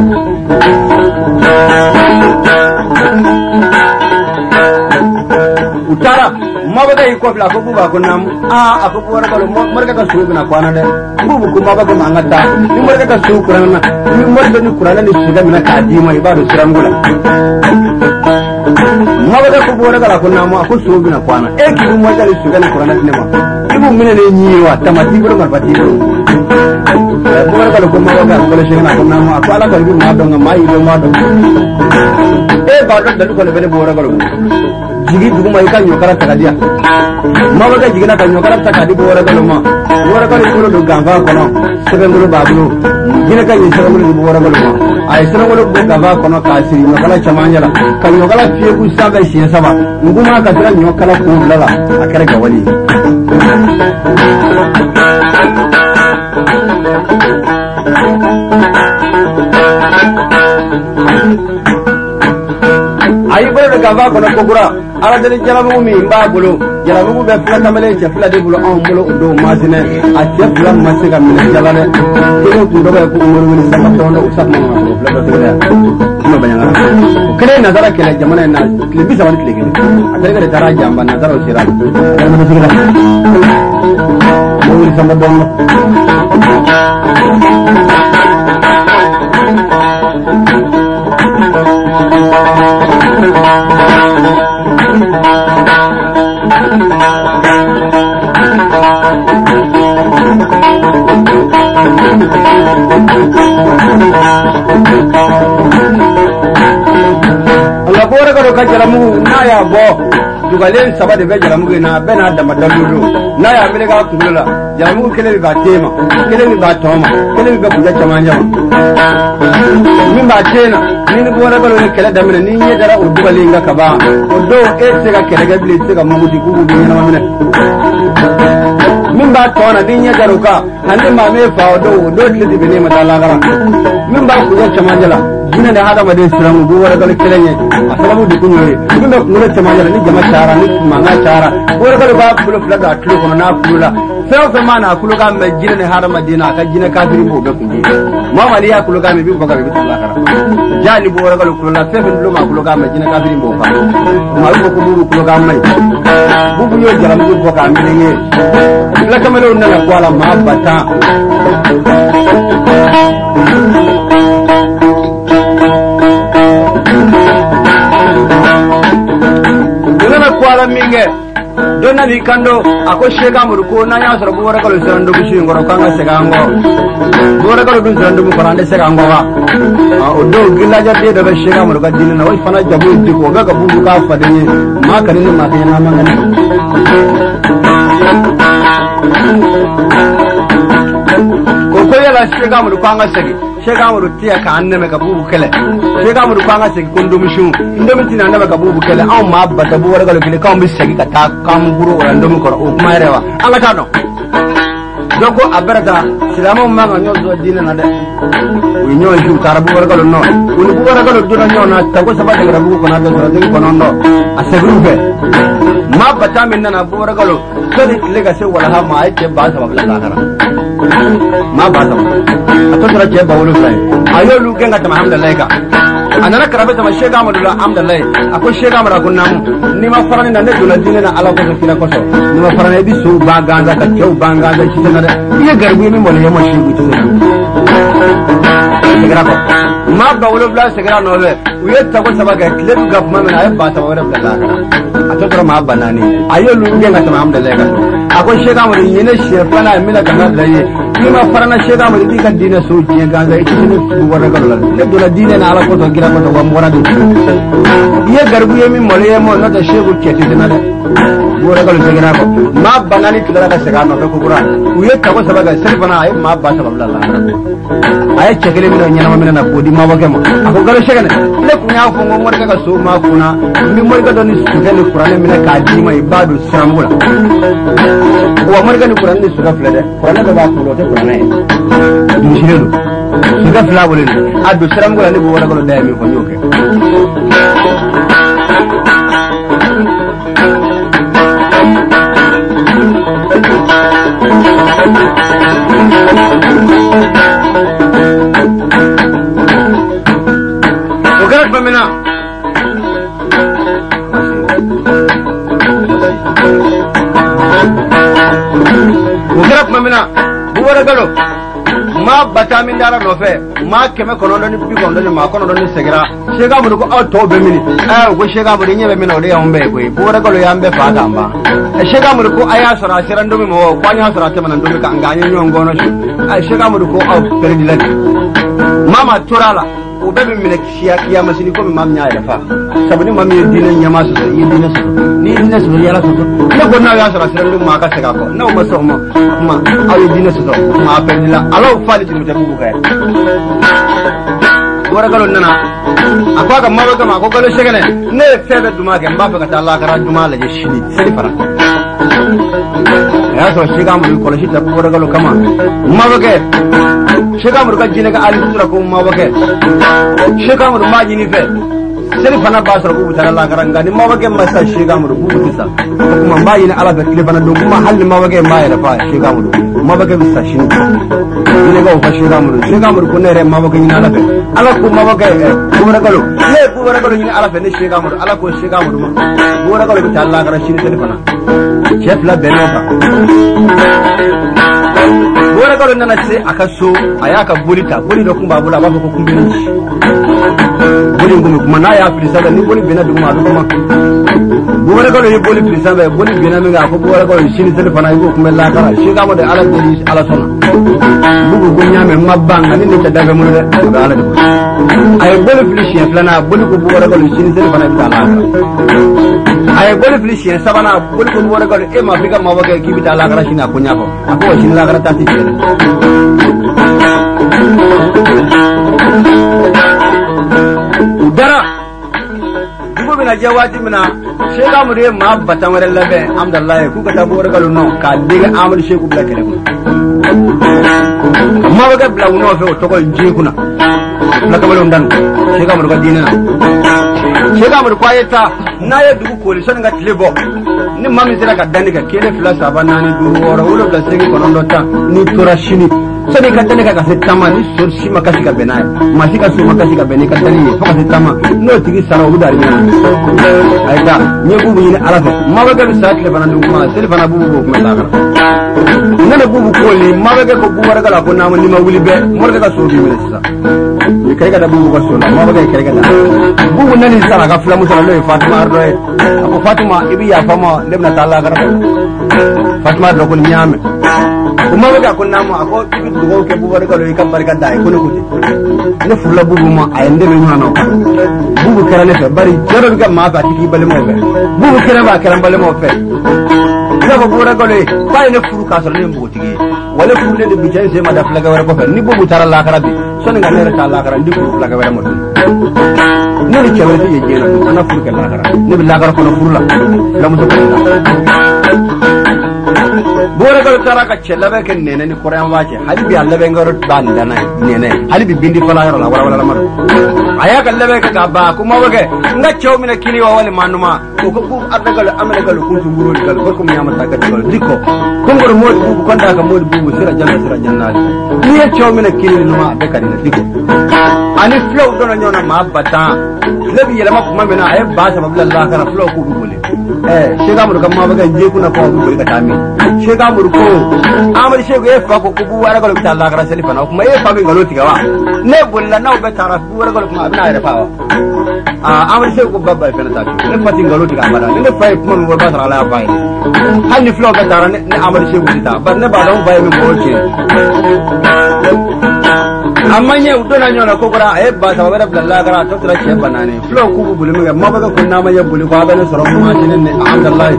A: utara mabaga ko fla ko buba ko nam ako wara galo marga ka su na kwana de bubu ko mabaga mangata ni marga ka su kurana ni marga ni kurana ni suga mina ka di mai baro sira mugula mabaga ko wara galo ko nam ako su na kwana e ki mu marga ni suga ni kurana ni ma ibu mina ne nyiwa tamati bro marpati bro wara galo ko mabaga ko le shena ko nam ako ala ko bi ma do nga mai do ma do e ba do dalu ko le bele wara galo jigi duguma ika nyokara tagadia mabaga jigina ka nyokara tagadi bo wara galo ma wara galo ko do gamba kono sebengulu babulu jina ka yi sebengulu bo wara galo ma ay sebengulu bo gamba kono ka siri nyokala chamanjala ka nyokala fiye ku saga shi saba nguma ka tira nyokala ko lala akare ga wali ayi bolo de gamba kono ko gura ala de jaramu mi mba bolo jaramu be fla tamale je fla de bolo on bolo do masine a je fla masiga mi jalale kilo ku do ko umuru ni sama tondo usap mo fla do tele no banyanga kene nazara kele jamana na kile bisa wani kile kile atare ga dara jamba nazara usira no sigala mo ni sama dondo ka jaramu na ya bo dugalen saba de be jaramu na be na da madalulu na ya mele ga kulula jaramu kele ba tema kele ba toma kele ba buja chamanya min ba tena ni bo na galo kele da mene ni ye dara o dugalinga ka ba o do e se ga kele ga bile se ga mugudi ku bu na mene min ba tona din ye daruka hande ma me fa o do tili be ne mata lagara min ba ku ya chamanya la dina da hada madin siramu du wara gal kelenye asalamu de kunore min ba kunore chamanya ni jama chara ni manga chara wara gal ba kulo flaga tulo kono na kulula fe mana kulo ga me jina ne hada madina ka jina kafiri bo da kunji mama li ya kulo ga me bi baga bi tula kara jani bo wara gal kulo la fe lo ma kulo ga me jina kafiri bo fa ma ko ko bu kulo ga mai bu yo jaram bu ko ka mi ne la kamelo na la kwala ma bata minge donna li kando ako shega muruko na nya soro bora kalo serando bishi ngoro kanga segango bora kalo dun serando mu korande segango wa o do gilla jate daga shega muruka dinna wai fana jabu diko ga bubu ka fadini ma kanin ma kana mangani ko yala shega muruko kanga segi shega muruko tiya ka anneme ka bubu kele shega muruko kanga segi kondomishu indomi tina anneme ka bubu kele aw ma bata bu wara kalo kele ka mbi segi ka ta kam guru wala ndomi ko o kuma rewa anga ta no doko aberata silamo manga nyozo dina na de wi nyozo tarabu wara kalo no uni bu wara kalo dina nyona tango sabata ngara bu ko na do de ko no asegrufe ma bata min na bu wara kalo kadi lega se wala ha ma ay ke ba sabab la kara ma ba sabab ato tara ke ba wulu sai ayo lu kenga ta alhamdulillah ka anana karabe ta shega mu dula alhamdulillah akwai shega mu ragunna mu ni ma farani na ne dula dine na ala ko kira ko so ni ma farani bi su ba ganga ka kyau ba ganga shi tana da iya garbi mi mo ne mo shi gutu ne segera ko ma ba wulu bla segera no le uye ta ko sabaga klebu gap ma na ay ba ta wala bla la ato tara ma banani ayo lu kenga ta alhamdulillah ka akwai shega mu ne ne shefana mi da kana da yi ni ma farana shega mu di kan dine so je ganga ita ne su wara ga ne dula dine na ala ko to gira ko to wa mora de ye garbu ye mi mole ye mo na da shegu kete na da wara ga le gira ko ma banani kidara ka sega no ko kura uye ta ko sabaga selfana ay ma ba sabab la ay chekele mi no nyana ma na bodi ma wage mo ako galo shega ne ku nya ko mo mora ga so ma kuna mi mora ga doni su ga ni qur'an mi na ka di ma ibadu sambula wa mora ga ni qur'an ni su ga flede qur'an ga ba ku lo te qur'an ay du shirelu su ga fla bolin adu sambula ni bo wara ga lo dai mi ko nyoke Ugarat mamina ugarat mamina buwara galo ma bata min dara no fe ma keme kono do ni bi kono do ma kono do ni segera shega mu ko auto be mini go shega mu nyebe mini o de yambe go buwara galo yambe fa gamba shega mu ko aya sara siran do mi mo kwanya sara te manan do mi ka nganye nyongo no shi shega mu ko au perdilat mama turala o be min ne kiya masini ko mi mam nyaa da fa sabani mam yi dinan nyama su yi dinan su ni dinan su yala su ne ko na ya sara siran do ma ka sega ko na o maso ma ma ayi dinan su ma perdila alo fali ti mutabu ga wara galo nana akwa ga mawa ga ma ko galo shegane ne febe duma ga mba fa ka ta Allah kara duma la je shini sai fara ya so shiga mu ko shi ta wara galo kama mawa ga shiga mu ga jine ga ali sura ko mawa ga shiga mu ma jini fe sai fana ba sura bubu ta Allah kara ngani mawa ga masa shiga mu bubu tisa kuma ba yin ala ga kile fana do kuma halli mawa ga ma ya da fa shiga mu mawa ga bisa shini ne ga fa shiga mu ko ne re mawa ga yin ala fe ala ko mawa ga buwara galo ne buwara galo ni ala fe ne shiga mu ala ko shiga mu ma buwara galo bi Allah kara shini sai fana chef la benoka buwara galo nana sai aka so ayaka bulita buli da kuma babula ba ko kumbini buli ngumi kuma na ya filisa da ni buli bena duma do kuma buwara galo ni buli filisa ba buli bena mi ga ko buwara galo shini sai fana ko kuma la kara shiga mu da ala deli ala sona bugu gunya me mabanga ni ne ta daga mu da ala da ay boli filishi flana boli ko buwara galo shini sai fana da ala ay boli filishi sabana boli ko buwara galo e ma fika ma waga ki bi ta ala kara shini akunya ko ako shini la kara ta ti jere udara dubo bina jawaji mina shega mu de ma batan wala labe alhamdulillah ku ka ta buwara galo no ka diga amul sheku bla kele ma waga bla no fe to ko je kuna na kamar undan shega mu ga dinana shega mu kwayeta na ya dubu ko lisan ga tlebo ni mami zira ka dani ka kele fla sabana ni du wora ulo ga segi kono ndota ni turashini sani ka dani ka setama ni sorsi makasi ka benai masika su makasi ka benai ka dani fa setama no tigi sara udari ni aida ni bubu ni alafe ma waga bi sa tlebo na du ma sel bana bubu ko kuma takara nana bubu ko li ma waga ko buwara ga la ko na mo ni ma wuli be mo ga so bi mi sa ni kai ga da bubu ba so ma ba kai ga da bubu nan ni sara ga fulamu sara lo Fatima ardo ko Fatima ibi ya fama lebna ta Allah garba Fatima do kun nyame kuma ba kun namu ako ibi dugo ke bubu ga lo kan barka da ko ne kuti ne fula bubu ma ayende be nyana bubu kera ne fe bari joro ga ma ba tiki bale mo be bubu kera ba kera bale mo fe ko bura gole bay ne furu ka so ne mbugo tigi wala furu ne bi jey se ma da flaga wara ko fe ni bubu tara la kara bi so ne ga ne ta la kara ndi furu flaga wara mo ne ni cewa ti ye na na furu ka la kara ne bi la kara ko no furu la mo so ko bura gole tara ka chella be ken ne ni qur'an waje halibi alla be ngaro ban dana ne halibi bindi fala yaro la wala mar aya ka lebe ka ba kuma wage nga cew mina kini wa wala manuma ko ko adagal amana gal kuntu buru gal ko kum nyama tagat gal diko kongor mod bu konda ka mod bu sira janna ni cew mina kini numa adaka ni diko ani flow dona nyona ma bata lebi yela ma kuma mina ay ba sa babla kana flow ku bule shega mu kam ma baga je kuna ko bu ka tami shega mu ko amari shego e fa ko bu wara gal ta Allah kana selifa na kuma e fa bi galo tigawa ne bulla na be tara bu wara gal kuma abina ya fawa amari shego babba fena ta ne fati galo tiga amara ne fa kuma mu ba tara Allah fa hal ni flow ka tara ne amari shego ta ba ne ba don ba mi ko ce amma ne udona nyona ko kora e ba sa wara blalla gara to tra che banane flow ku bulu mi ma ba ko na ma ya bulu ko ba ne soro ma jinin ne alhamdulillah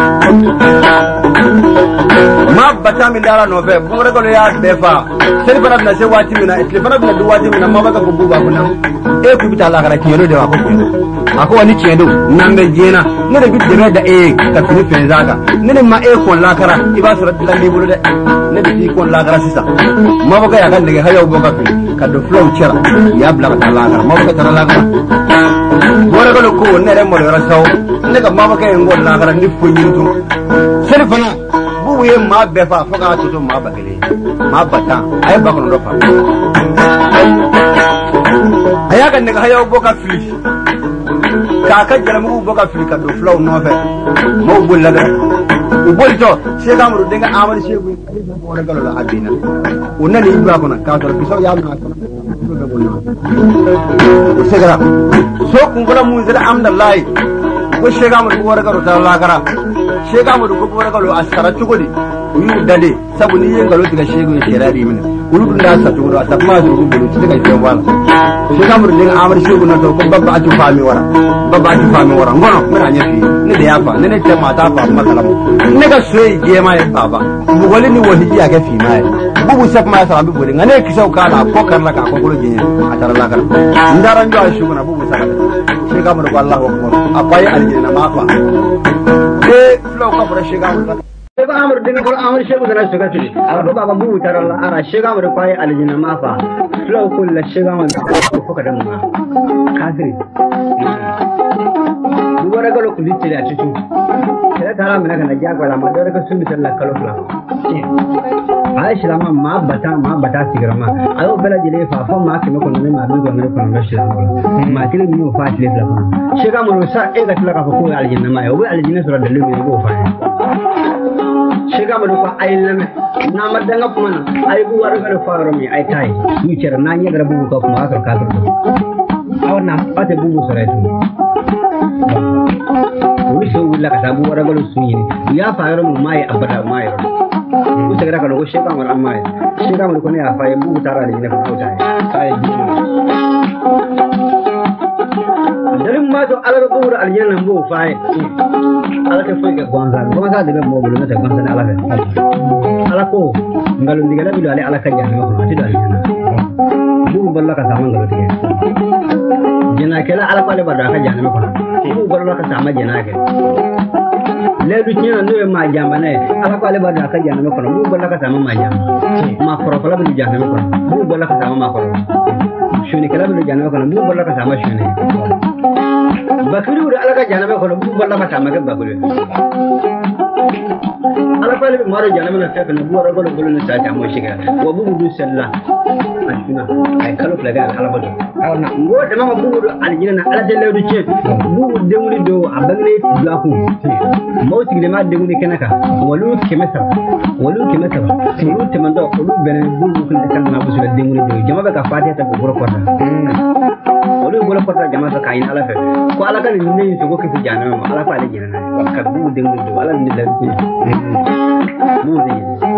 A: ma bata min dara no fe bu re ko ya be fa seri fana na se wati mina e fana na du wati mina ma ba ko bu ba kuna e ku bita Allah gara kiyero de wa ko ako wani kiyendo nambe jena ne de bitte da e ka fini fe zaga ne ma e ko la kara iba sura dilande bulu de ne de ko la kara sisa ma ba ya kan de hayo bo ka fi ka do flow chera ya bla ka la kara ma ba ka la kara bore ko ne re mo ra saw ne ka ma ba ka ngol la kara ni fu yinto seri fana bu ye ma be fa ka to ma ba kele ma bata ay ba ko do fa aya kan ne ka hayo bo ka fi ka ka jara mu bo ka fi ka do flow no fe mo bu la ga ubol to se ka mu denga amari se bu bore ko la adina unna ni ba ko na ka to biso ya na ko se gara so kun gora mu zira amdallahi ko shega mu bore ko ta la gara shega mu ko bore ko asara tugodi uyu dade sabu ni yen galo tiga shego e sherari min ulu dunda sa tugo ta ma su bulu tiga e wala shega mu den amar shego na to ko babba aju fami wara ngono mena nyafi ne de yafa ne te mata fa makala ne ga soyi je ma e baba bu wali ni woni ya ga fi mai bubu sap ma sa bi bole ngane kisau kala ko karla ka ko ko je atara la kala ndaran jo shego na bubu saka shega mu ko Allah akbar apai aljina ma fa e flow ka bura shega mu ba amur dinga ko amur shegu da su gaci ala ko baba bu tarar la ara shega mu da kai aljina ma fa flow kullu shega mu ko ka dan ma kafiri du wara galo ku litti da cikin sai tara mina kana ja gwala ma da ka sun sallah kalo fla Aisha ma bata sigrama ayo bela jile fa ma ke ko ne ma du ne ko ne shira ma tile mi fa tile fla shega mu sa e ga tila ka ko aljina ma yo aljina sura da lumi go fa shega mu ko ailame na madanga kuma na ai bu war ga faro mi ai tai ni cera na nya ga bu ko kuma ka ka do awna pate bu sura tu wuri so wula ka tabu war ga su yi ya faro mu mai abada mai ku segera ka lo shega mu mai shega mu ko ne ya fa bu tara ni ne ko tai sai darin ma to ala ko wura aljanna mbo faay ala ke foy ke gonza daga mo bulu ta gonza ala ke ala ko ngalu digala bi ala ka janna ko ti dal janna bu balla ka sama ngalu tige jena kala ala ko le bada ka janna ko bu balla ka sama jena ke le du nyina no ma jamba ne ala ko le bada ka janna ko bu balla ka sama ma jamba ma ko ko la bi janna ko bu balla ka sama ma ko shuni kala bi janna ko bu balla ka sama shuni bakuri uri ala ka jana ko bu balla mata maga bakuri ala pale maro jana na ta kana bu ro ko ne sa ta mo shiga wa bu du sella ashuna ay kalo flaga ala bado awna ngode mama buudo aljina na ala delle do ciet buudo demuli do abagne blaku mawti de ma demuli kenaka walu kemesa walu temando walu benen buudo kun kan na busu demuli do jama be ka fatiha ta goro kota walu goro kota jama ta kayin ala fe ko ala kan ni to ko ki jana ma ala fa aljina na ka buudo demuli do ala ni da ku buudo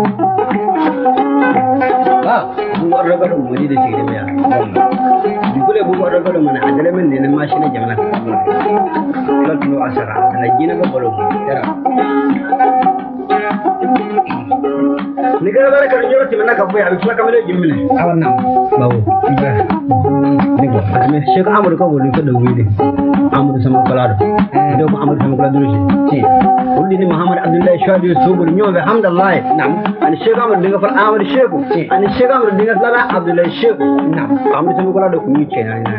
A: buku orang kalau mudi de ciri dia, dikule buku orang kalau mana ada lemen di nama sini jangan kalau tu asara, lagi nak bolong, cara. Negara barat kalau jual cuma nak kamu ya, habis nak kamu le gimana? Awak nak, bawa, tiga, nego. Ada Syekh Amr kau boleh ke dua ini, Amr sama Kalado, itu Amr sama Kalado dulu sih. Uli ni Muhammad Abdullah Syahdi Subur nyoba alhamdulillah. Nam. Ani Syekh Amr dengar fal Amr Syekh. Ani Syekh Amr dengar lala Abdullah Syekh. Nam. Amr sama Kalado kunyi cina ini.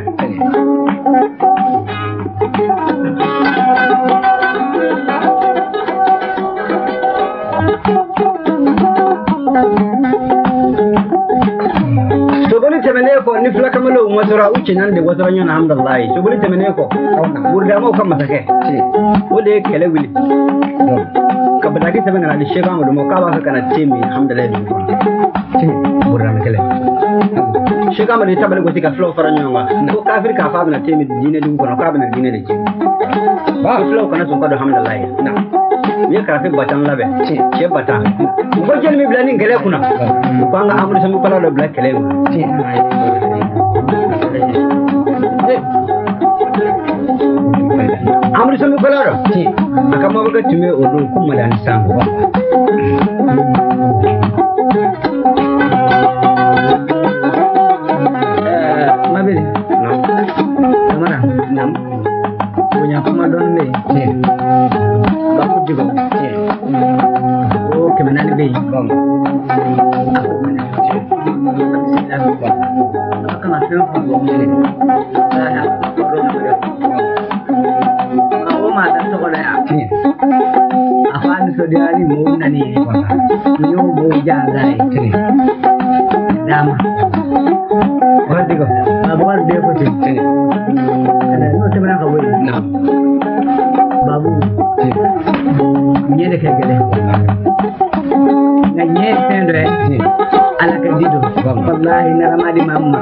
A: Soboli temene ko ni fla kamalo masura uchi nan de wasara nyon alhamdulillah. Soboli temene ko burda mo kam masake. Wode kele wili. Ka badaki temene na Sheikh Amadu mo ka ba kana temi alhamdulillah du. Burda na kele. Sheikh Amadu tabale ko tika flow fara nyon wa. Ko kafir ka fa na temi dine du ko ka ba na dine de ci. Ba flow kana so ko alhamdulillah. Na. Ye kafir batan labe. Che batan. Ko jel mi blani gele kuna. Ko anga Amadu samu kala do black kele. Amri sama pelaro. Akamu apa cuma orang kumadan sanggup. Mabili. Kamera. Nam. Punya kumadon ni. Bagus juga. Oh, kemana ni be? Bang. Aku mana? Aku masih belum ni. Saya belum ada. Aku makan sekolah ya. Afan sodiali mau nani. Nyo mau jagai. Dama. Orang tiga. Abang dia pun sih. Ada tu sebenarnya kau boleh. Nam. Babu. Ni ada kerja. Nanye sendiri. Ala kadido. Wallahi naramadi mama.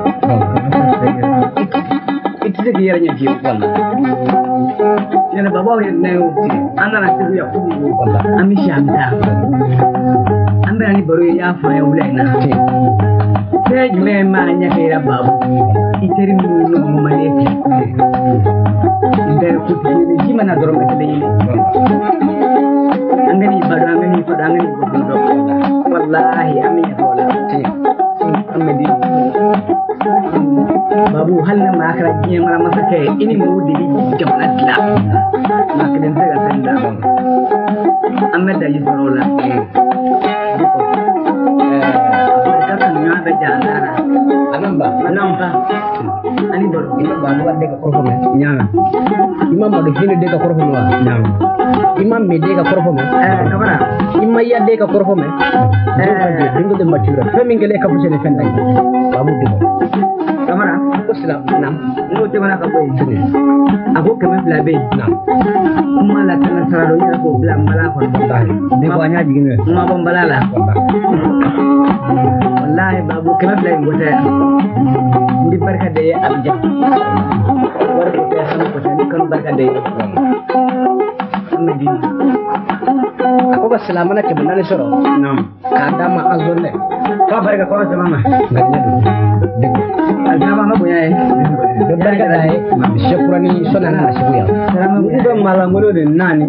A: Itu sekiarnya dia wallahi. Yana baba yang naik, anak nasi tu ya kudu. Ami syamda. Ambil ni baru ya faya ulai na. Saya cuma mana kira babu. Iteri mulu malek. Indah kudu ni gimana dorong ke sini. Angani baru angani kudu. Wallahi ami ya bola. Amedi. Babu halnya makrajnya malam masa ke ini mau di jamaat lah. Makin saya senda. Amat dah jualan. Mereka kan nyata jalan. Anamba. Ani baru. Imam baru ada ke korban. Nyala. Imam baru sini ada ke korban lah. Nyala. Imam mede ke korban. Kamera. Imam ya ada ke korban. Tunggu tu macam mana? Femingkele kamu sini senda. Babu tu. Kamera. Aku selam. Nam. Lu cuma nak apa ini? Aku kami belajar. Nam. Malah tanah seradonya aku belang balakon. Dia banyak begini. Mau pembalala. Wallahi babu kami belajar buat di berkadaya abjad. Berkadaya sama pasal di kan berkadaya. Amedi. Aku kan selama nak kebenaran soro. Nam. Kada mak azoleh. Kau berkat kau sama mah. Enggaknya dulu. Alhamdulillah apa punya berkadaya. Syukurani sonan nasi buaya. Udah malam mulu dan nani.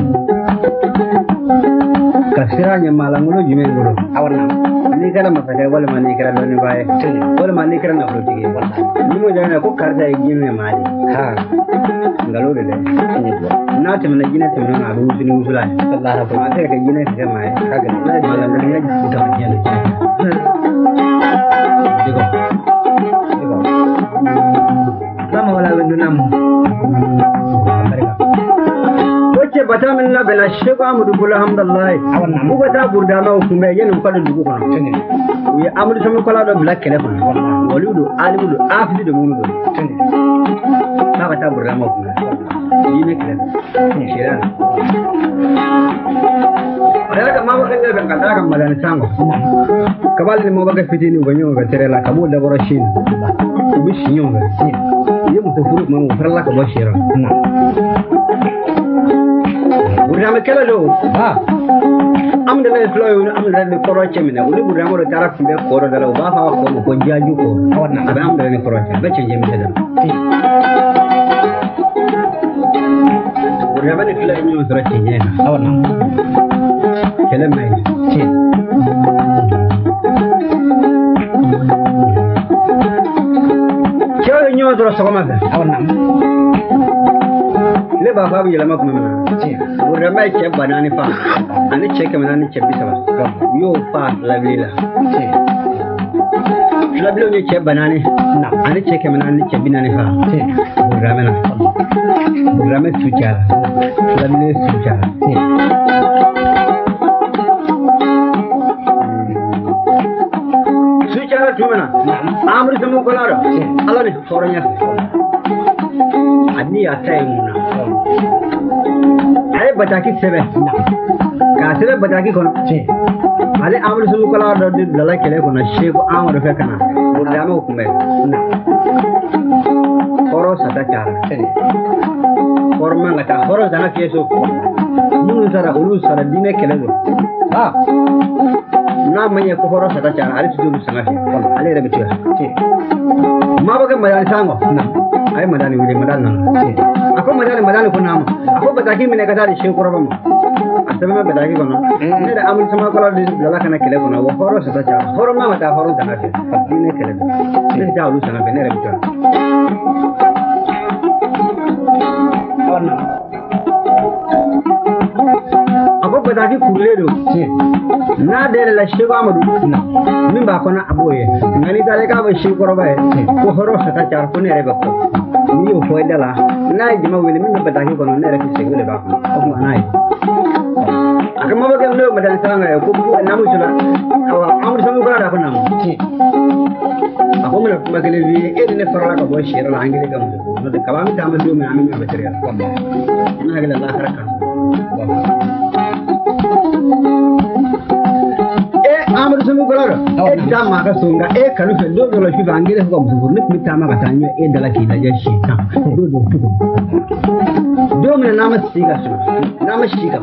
A: Kasiranya malam mulu jimen mulu. Awan. Ini kan masa saya boleh mandi kerana ni baik. Boleh mandi kerana perlu tinggi. Ini mau jangan aku kerja gini mandi. Ha. Galau deh. Nah cuma lagi nanti mana abu sini usulan. Setelah apa masa kayak gini saya main. Kagak. Malam ni aja sudah kerja lagi. Tengok. Sama wala wendu nam. batamin na bela sheko amudu bula hamdallah awanna mu bata burda ma ku me yen ko dugu ko ya amudu sama ko la do black kele ko walidu alimudu afdi de munu do ma bata burda ma ku ni ne kele shiran ada ka ma ba kan ga kan ka madan sango kabal ni mo ba ga fitini banyo ga terela kamu da boroshin bishi nyonga ye mu furu ma mu farla ka bashira burama kala do am de le flow am de le koroche mina uli burama ro tara kumbe koro dala ba fa ko jaju ko awana abe am de le koroche be chenje mi da burama ne kala nyu sura chenye na awana kala mai kala nyu sura sokoma awana le ba fa bi lama kuma mina burama ke banani fa ani cheke mana ni chebi saba yo fa labila labila ni che banani na ani cheke mana ni chebi nani fa burama sucara labila sucara sucara tumana amri samu kolaro ala ni foranya ani atai muna ay bataki sebe kasire bataki kono ale amul sumu kala do dala kele kono shego amul fe kana burama hukume horo sata cara forma ngata horo dana keso munu sara ulu sara dine kele do na manye ko horo sata cara ale tudu sangafi ale rebe tiya ma baga madani sango ay madani wile madani ako madani ko nama ako bataki mine kata di shego roba mo asema bataki kono ne da amul sama kala dala kana kele kono wo horo sata cara horo ma mata horo dana ke dine kele do ne ta ulu sangafi ne rebe tiya ako bataki kurle do na dele la shego amadu min ba kona aboye ngani dale ka ba shego roba ko horo sata cara ko ne rebe ko ni o foi dala na jima wele min bataki kono ne rebe shego le ba ko nai aka ma ba ke no madan sanga ko bu namu sula awa amru samu kala da ko namu ako mun ma ke le wi e ne farala ka bo shira la angele kam no de kala mi ta ma do mi amin ma tere ko na ga la haraka amru samu kala e dama ka sunga e kanu fe do do la fi angele ko mu ne mi ta ma ka tanyo e dala ki da je shi ta do mi na ma siga su na ma shiga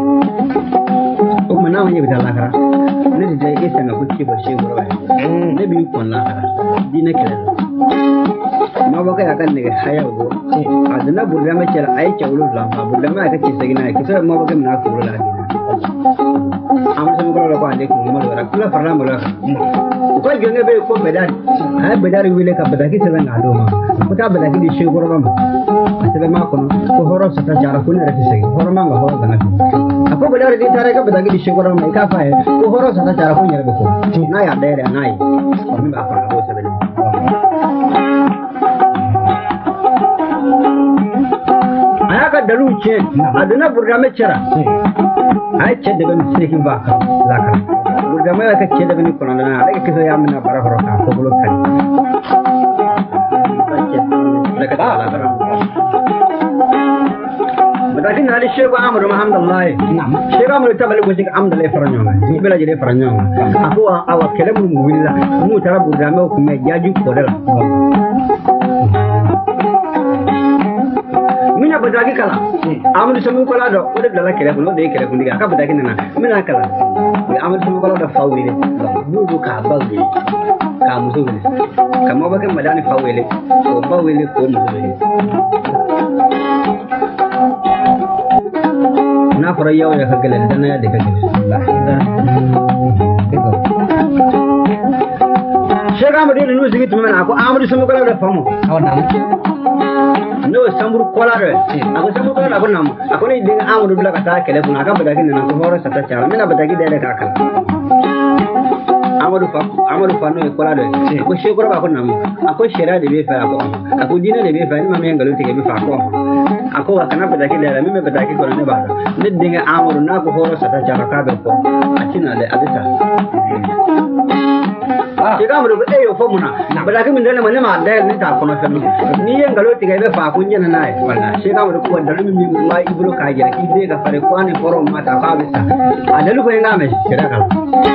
A: ko ma na wani bita lakara ne da je isa ga kuke ba shi gurba ne bi kon lakara dina kira ma ba kai akan ne haya go adana burda ma kira ai kyaulo lamba burda ma ka ce sagina kisa ma ba kai na kuro la am sama ko la ko ande ko mo la kula farla mo la ko jonge be ko bedari ay bedari wile ka bedaki sebe na do ma ko ta bedaki di shi gurba ma sebe ma ko ko horo sata jara ko ne ra sege horo ma ga horo dana ako bedari di tare ka bedaki di shi gurba ma ka fa ko horo sata jara ko nyere be ko na ya dere nai ko mi ba fa ko sebe aya ka dalu che aduna burga me chara ay che de ben sekin ba ka lakara burga me ka che de ben ko na ala ke so yamna bara horo ka ko bolo kan بدأت نادي الشيخ عمرو محمد الله نعم الشيخ عمرو تبع الموسيقى عمد الله فرنجونا بلا جري فرنجونا أبو أو كلام المويلا مو ترى برنامج وكم يجاجو كودلا من بدأت كلا عمرو سمو كلا ده وده بلا كلام وده ده كلام ودي أكاب بدأت ننا من كلا عمرو سمو كلا ده فاويله بودو كابالي كاموسوله كم أبغى كم بدأني فاويله فاويله كوموسوله na fara yawo ya kagale da na yadda kagale shega mu dinu zigi tumen ako amru sumu kala da famu awana no sambur kola re ako sambur kola ako nam ako ni ding amru bla kata kele kuna ka badagi na ko horo sata chala mena badagi de ka kala
B: Amadu Fano e Colado, ko shekoro ba ko nam, ako shera de be fa ako dina de be fa ni mame ngalo tege be fa ko. Ako kana pata ki da mi me pata ki ko ne ba. Ne dinga Amadu na ko horo sata jara ka be ko. Atina le adita. Shega mu ko e yo fo muna. Bada ki min dole ma ne ma da ni ta kono fa ni yen ngalo tege be fa ko nyana na e. Wala shega mu ko da mi ma ibro ka jara ki de ga fare ko ani horo mata ka be sa. Adalu ko ngame shega ka.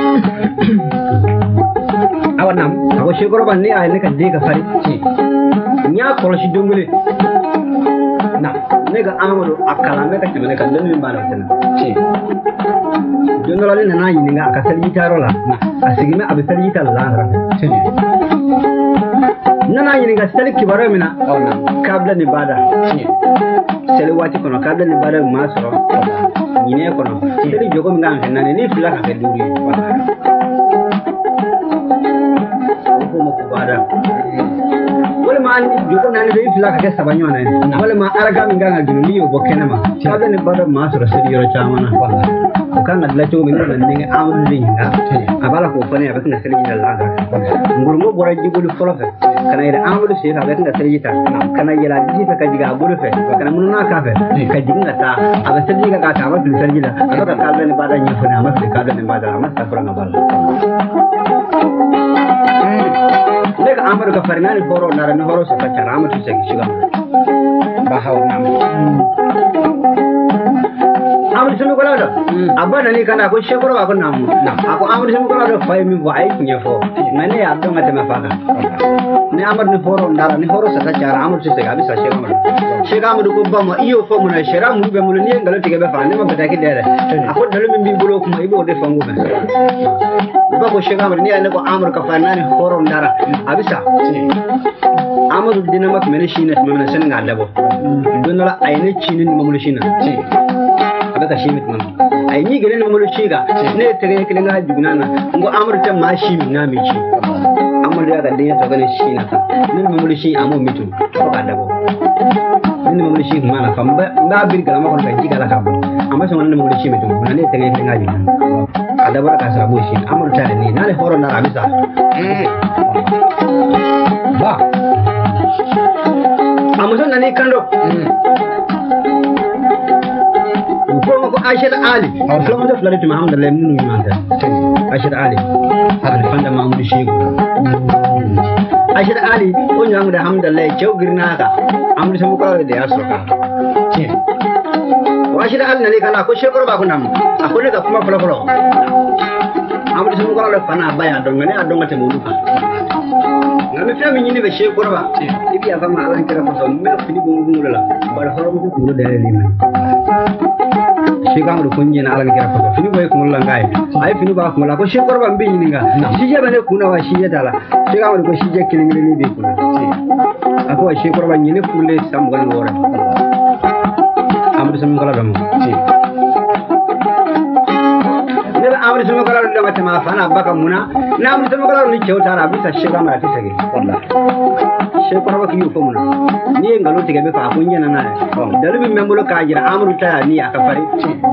B: Awanam ako shekoro banni ay ne ka de ka fari nya ko shi dongole na ne ga Amadu akala me ka tibane ka dan min bana tan dongola ne na yin nga ka sali taro la asigi me abisali ta la ra na yin nga sali kibaro mina kabla ni bada sali wati kono kabla ni bada ma so nyine kono sali jogo mi nga na ne ni fila ka ke duri wala ma joko nan be fila ka sabanyo nan wala ma araga mi nganga duni yo bokena ma kabla ne bada ma so sedi yoro chamana wala kan adla to min nan ne Amadu dinga abala ko fane abaka na sedi dal laga ngurmo bora jigulu folofe kana ida Amadu se ka ga sedi ta kana yela ji ta ka jiga bulu fe kana mununa ka fe ka jinga ta aba sedi ka ta ba bil sedi da aba ka kabla ne bada nyi fana ma se kabla ne bada ma ta fura ngabal nek Amadu ka farnani horo nara ne horo sa ta charama tu se shiga ba hawo nam Amadu sunu ko lado abana ni kana ko shekoro ba ko nam ako Amadu sunu ko lado fay mi wa ay nyefo ngane ya do ngate ma faga ne Amadu ni horo nara ni horo sa ta chara Amadu se ga bisa shega Amadu ko ba ma iyo fo mun shera mu be mun ni ngalo tige be fa ne ma bata ki dere ako dalu min bi bulo kuma ibo de fangu be ba ko shega Amadu ni ne ko Amadu ka farnani horo nara abisa Amadu dina mak mene shine mena sen nga labo donala ayne chinin mamulu shina abaka shimit mam ay ni gele mamulu shiga ne tere kile nga jugnana ngo Amadu ta ma shimi na mi chi Amadu ya ga dina to gane shina ka nin mamulu shi amo mitu ko ka dabo nin mamulu shi mana fam ba bir kala ma ko ka jiga la ka amma so nan mamulu shi mitu na ne tere kile nga jugnana adaba ka sa bo shi Amadu ta ni na le horo na abisa ba Amazon nani kando ko Aisha Ali Flama da Florida Muhammad Allah mun yi mata Aisha Ali har fanda Muhammad Shehu Aisha Ali on yamu da hamdallah cew girna ka amdu samu ko da ya soka ce Aisha Ali nani kana ko shekoro ba kunam akone ka kuma folo amdu samu ko da fana baya don ne adon mata mu duka ngami fami nyini be shekoro ba ibi ya fama alan kira ko me fini bongo la bar horom ko ko da ni shekam ru kunje na alan kira ko fini boy ko la ngai ay fini ba ko la ko shekoro ba mbi ni nga shi je bane kuna wa shi je dala shekam ru ko shi je kilin ni be kuna ako shekoro ba nyini fulle sam gal wora amdu sam kala dum Amadu sama kalau udah macam apa nak bakal muna, na amadu sama kalau ni jauh cara bisa shekar mereka segi, wallah. Shekar apa kiyu komuna, ni enggak lu tiga befa punya nana, dalam membuat kajian amadu caya ni akan pari.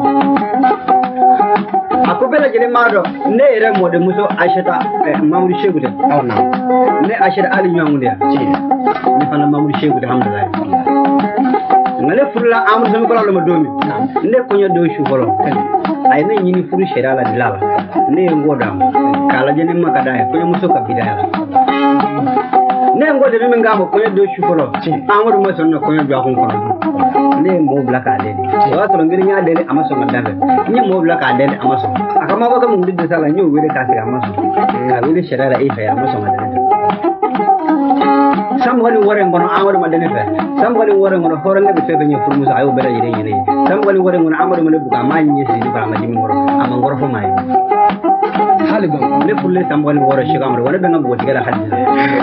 B: Aku bela jadi mado, ne era mode musuh Aisyah Mamudu Shehu deh, ne Aisyah Ali Mamudu dia, ni pana Mamudu Shehu deh alhamdulillah. Ngale furla amadu sama kalau lu madomi, ne punya dua syukur. Ay ne nyini furu shera la dilala ne ngodam kala jeni makada ko muso ka bidaya ne ngode be ngamo ko do shukoro amuru mo sonno ko do akon ko ne mo blaka dede wa to ngiri nya dede amaso ngadande ni mo blaka dede amaso akama ba kam ngudi sala nyu wele ka sira amaso na wele shera la ifa ya amaso ngadande samgali wore ngono amuru madene fe samgali wore ngono horande be febe nyi furu muso ayo bela yede yene samgali wore ngono amuru mo buka manyi si ba ma jimi ngoro ama ngoro fo mai haligo ne fulle samgali wore shigamro wala be ngam bo tigala hadde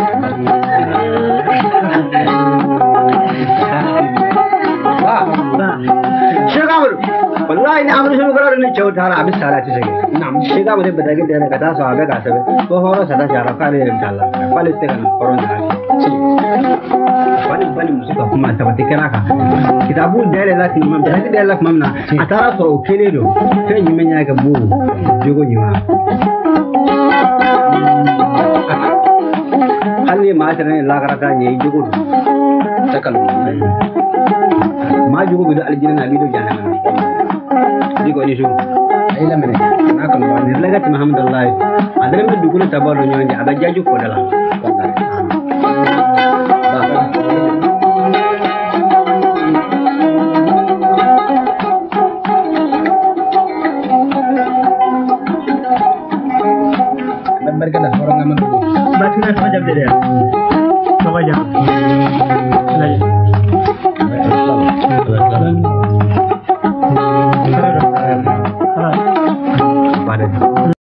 B: shigamro wallahi ni amru shuru karo ni chawtara abi salati sege nam shigamro be badagi dene kata so abe ka sabe ko horo sada jara kare dalla pale te kan koron dali bani musika kuma tabati keraka kitabu dele lati mam dele dele lak mamna atara so keledo fe nyimenya ga bu jogo nyima hali ma tare lagarata ne jugu takalu ma jugu bi aljina bi do jana digo ni shu ay la mene na kan ba ni lagati muhammadallah adare mi dugul tabalo nyonde aga jaju ko dala berkata orang aman berarti nak macam dia coba aja lagi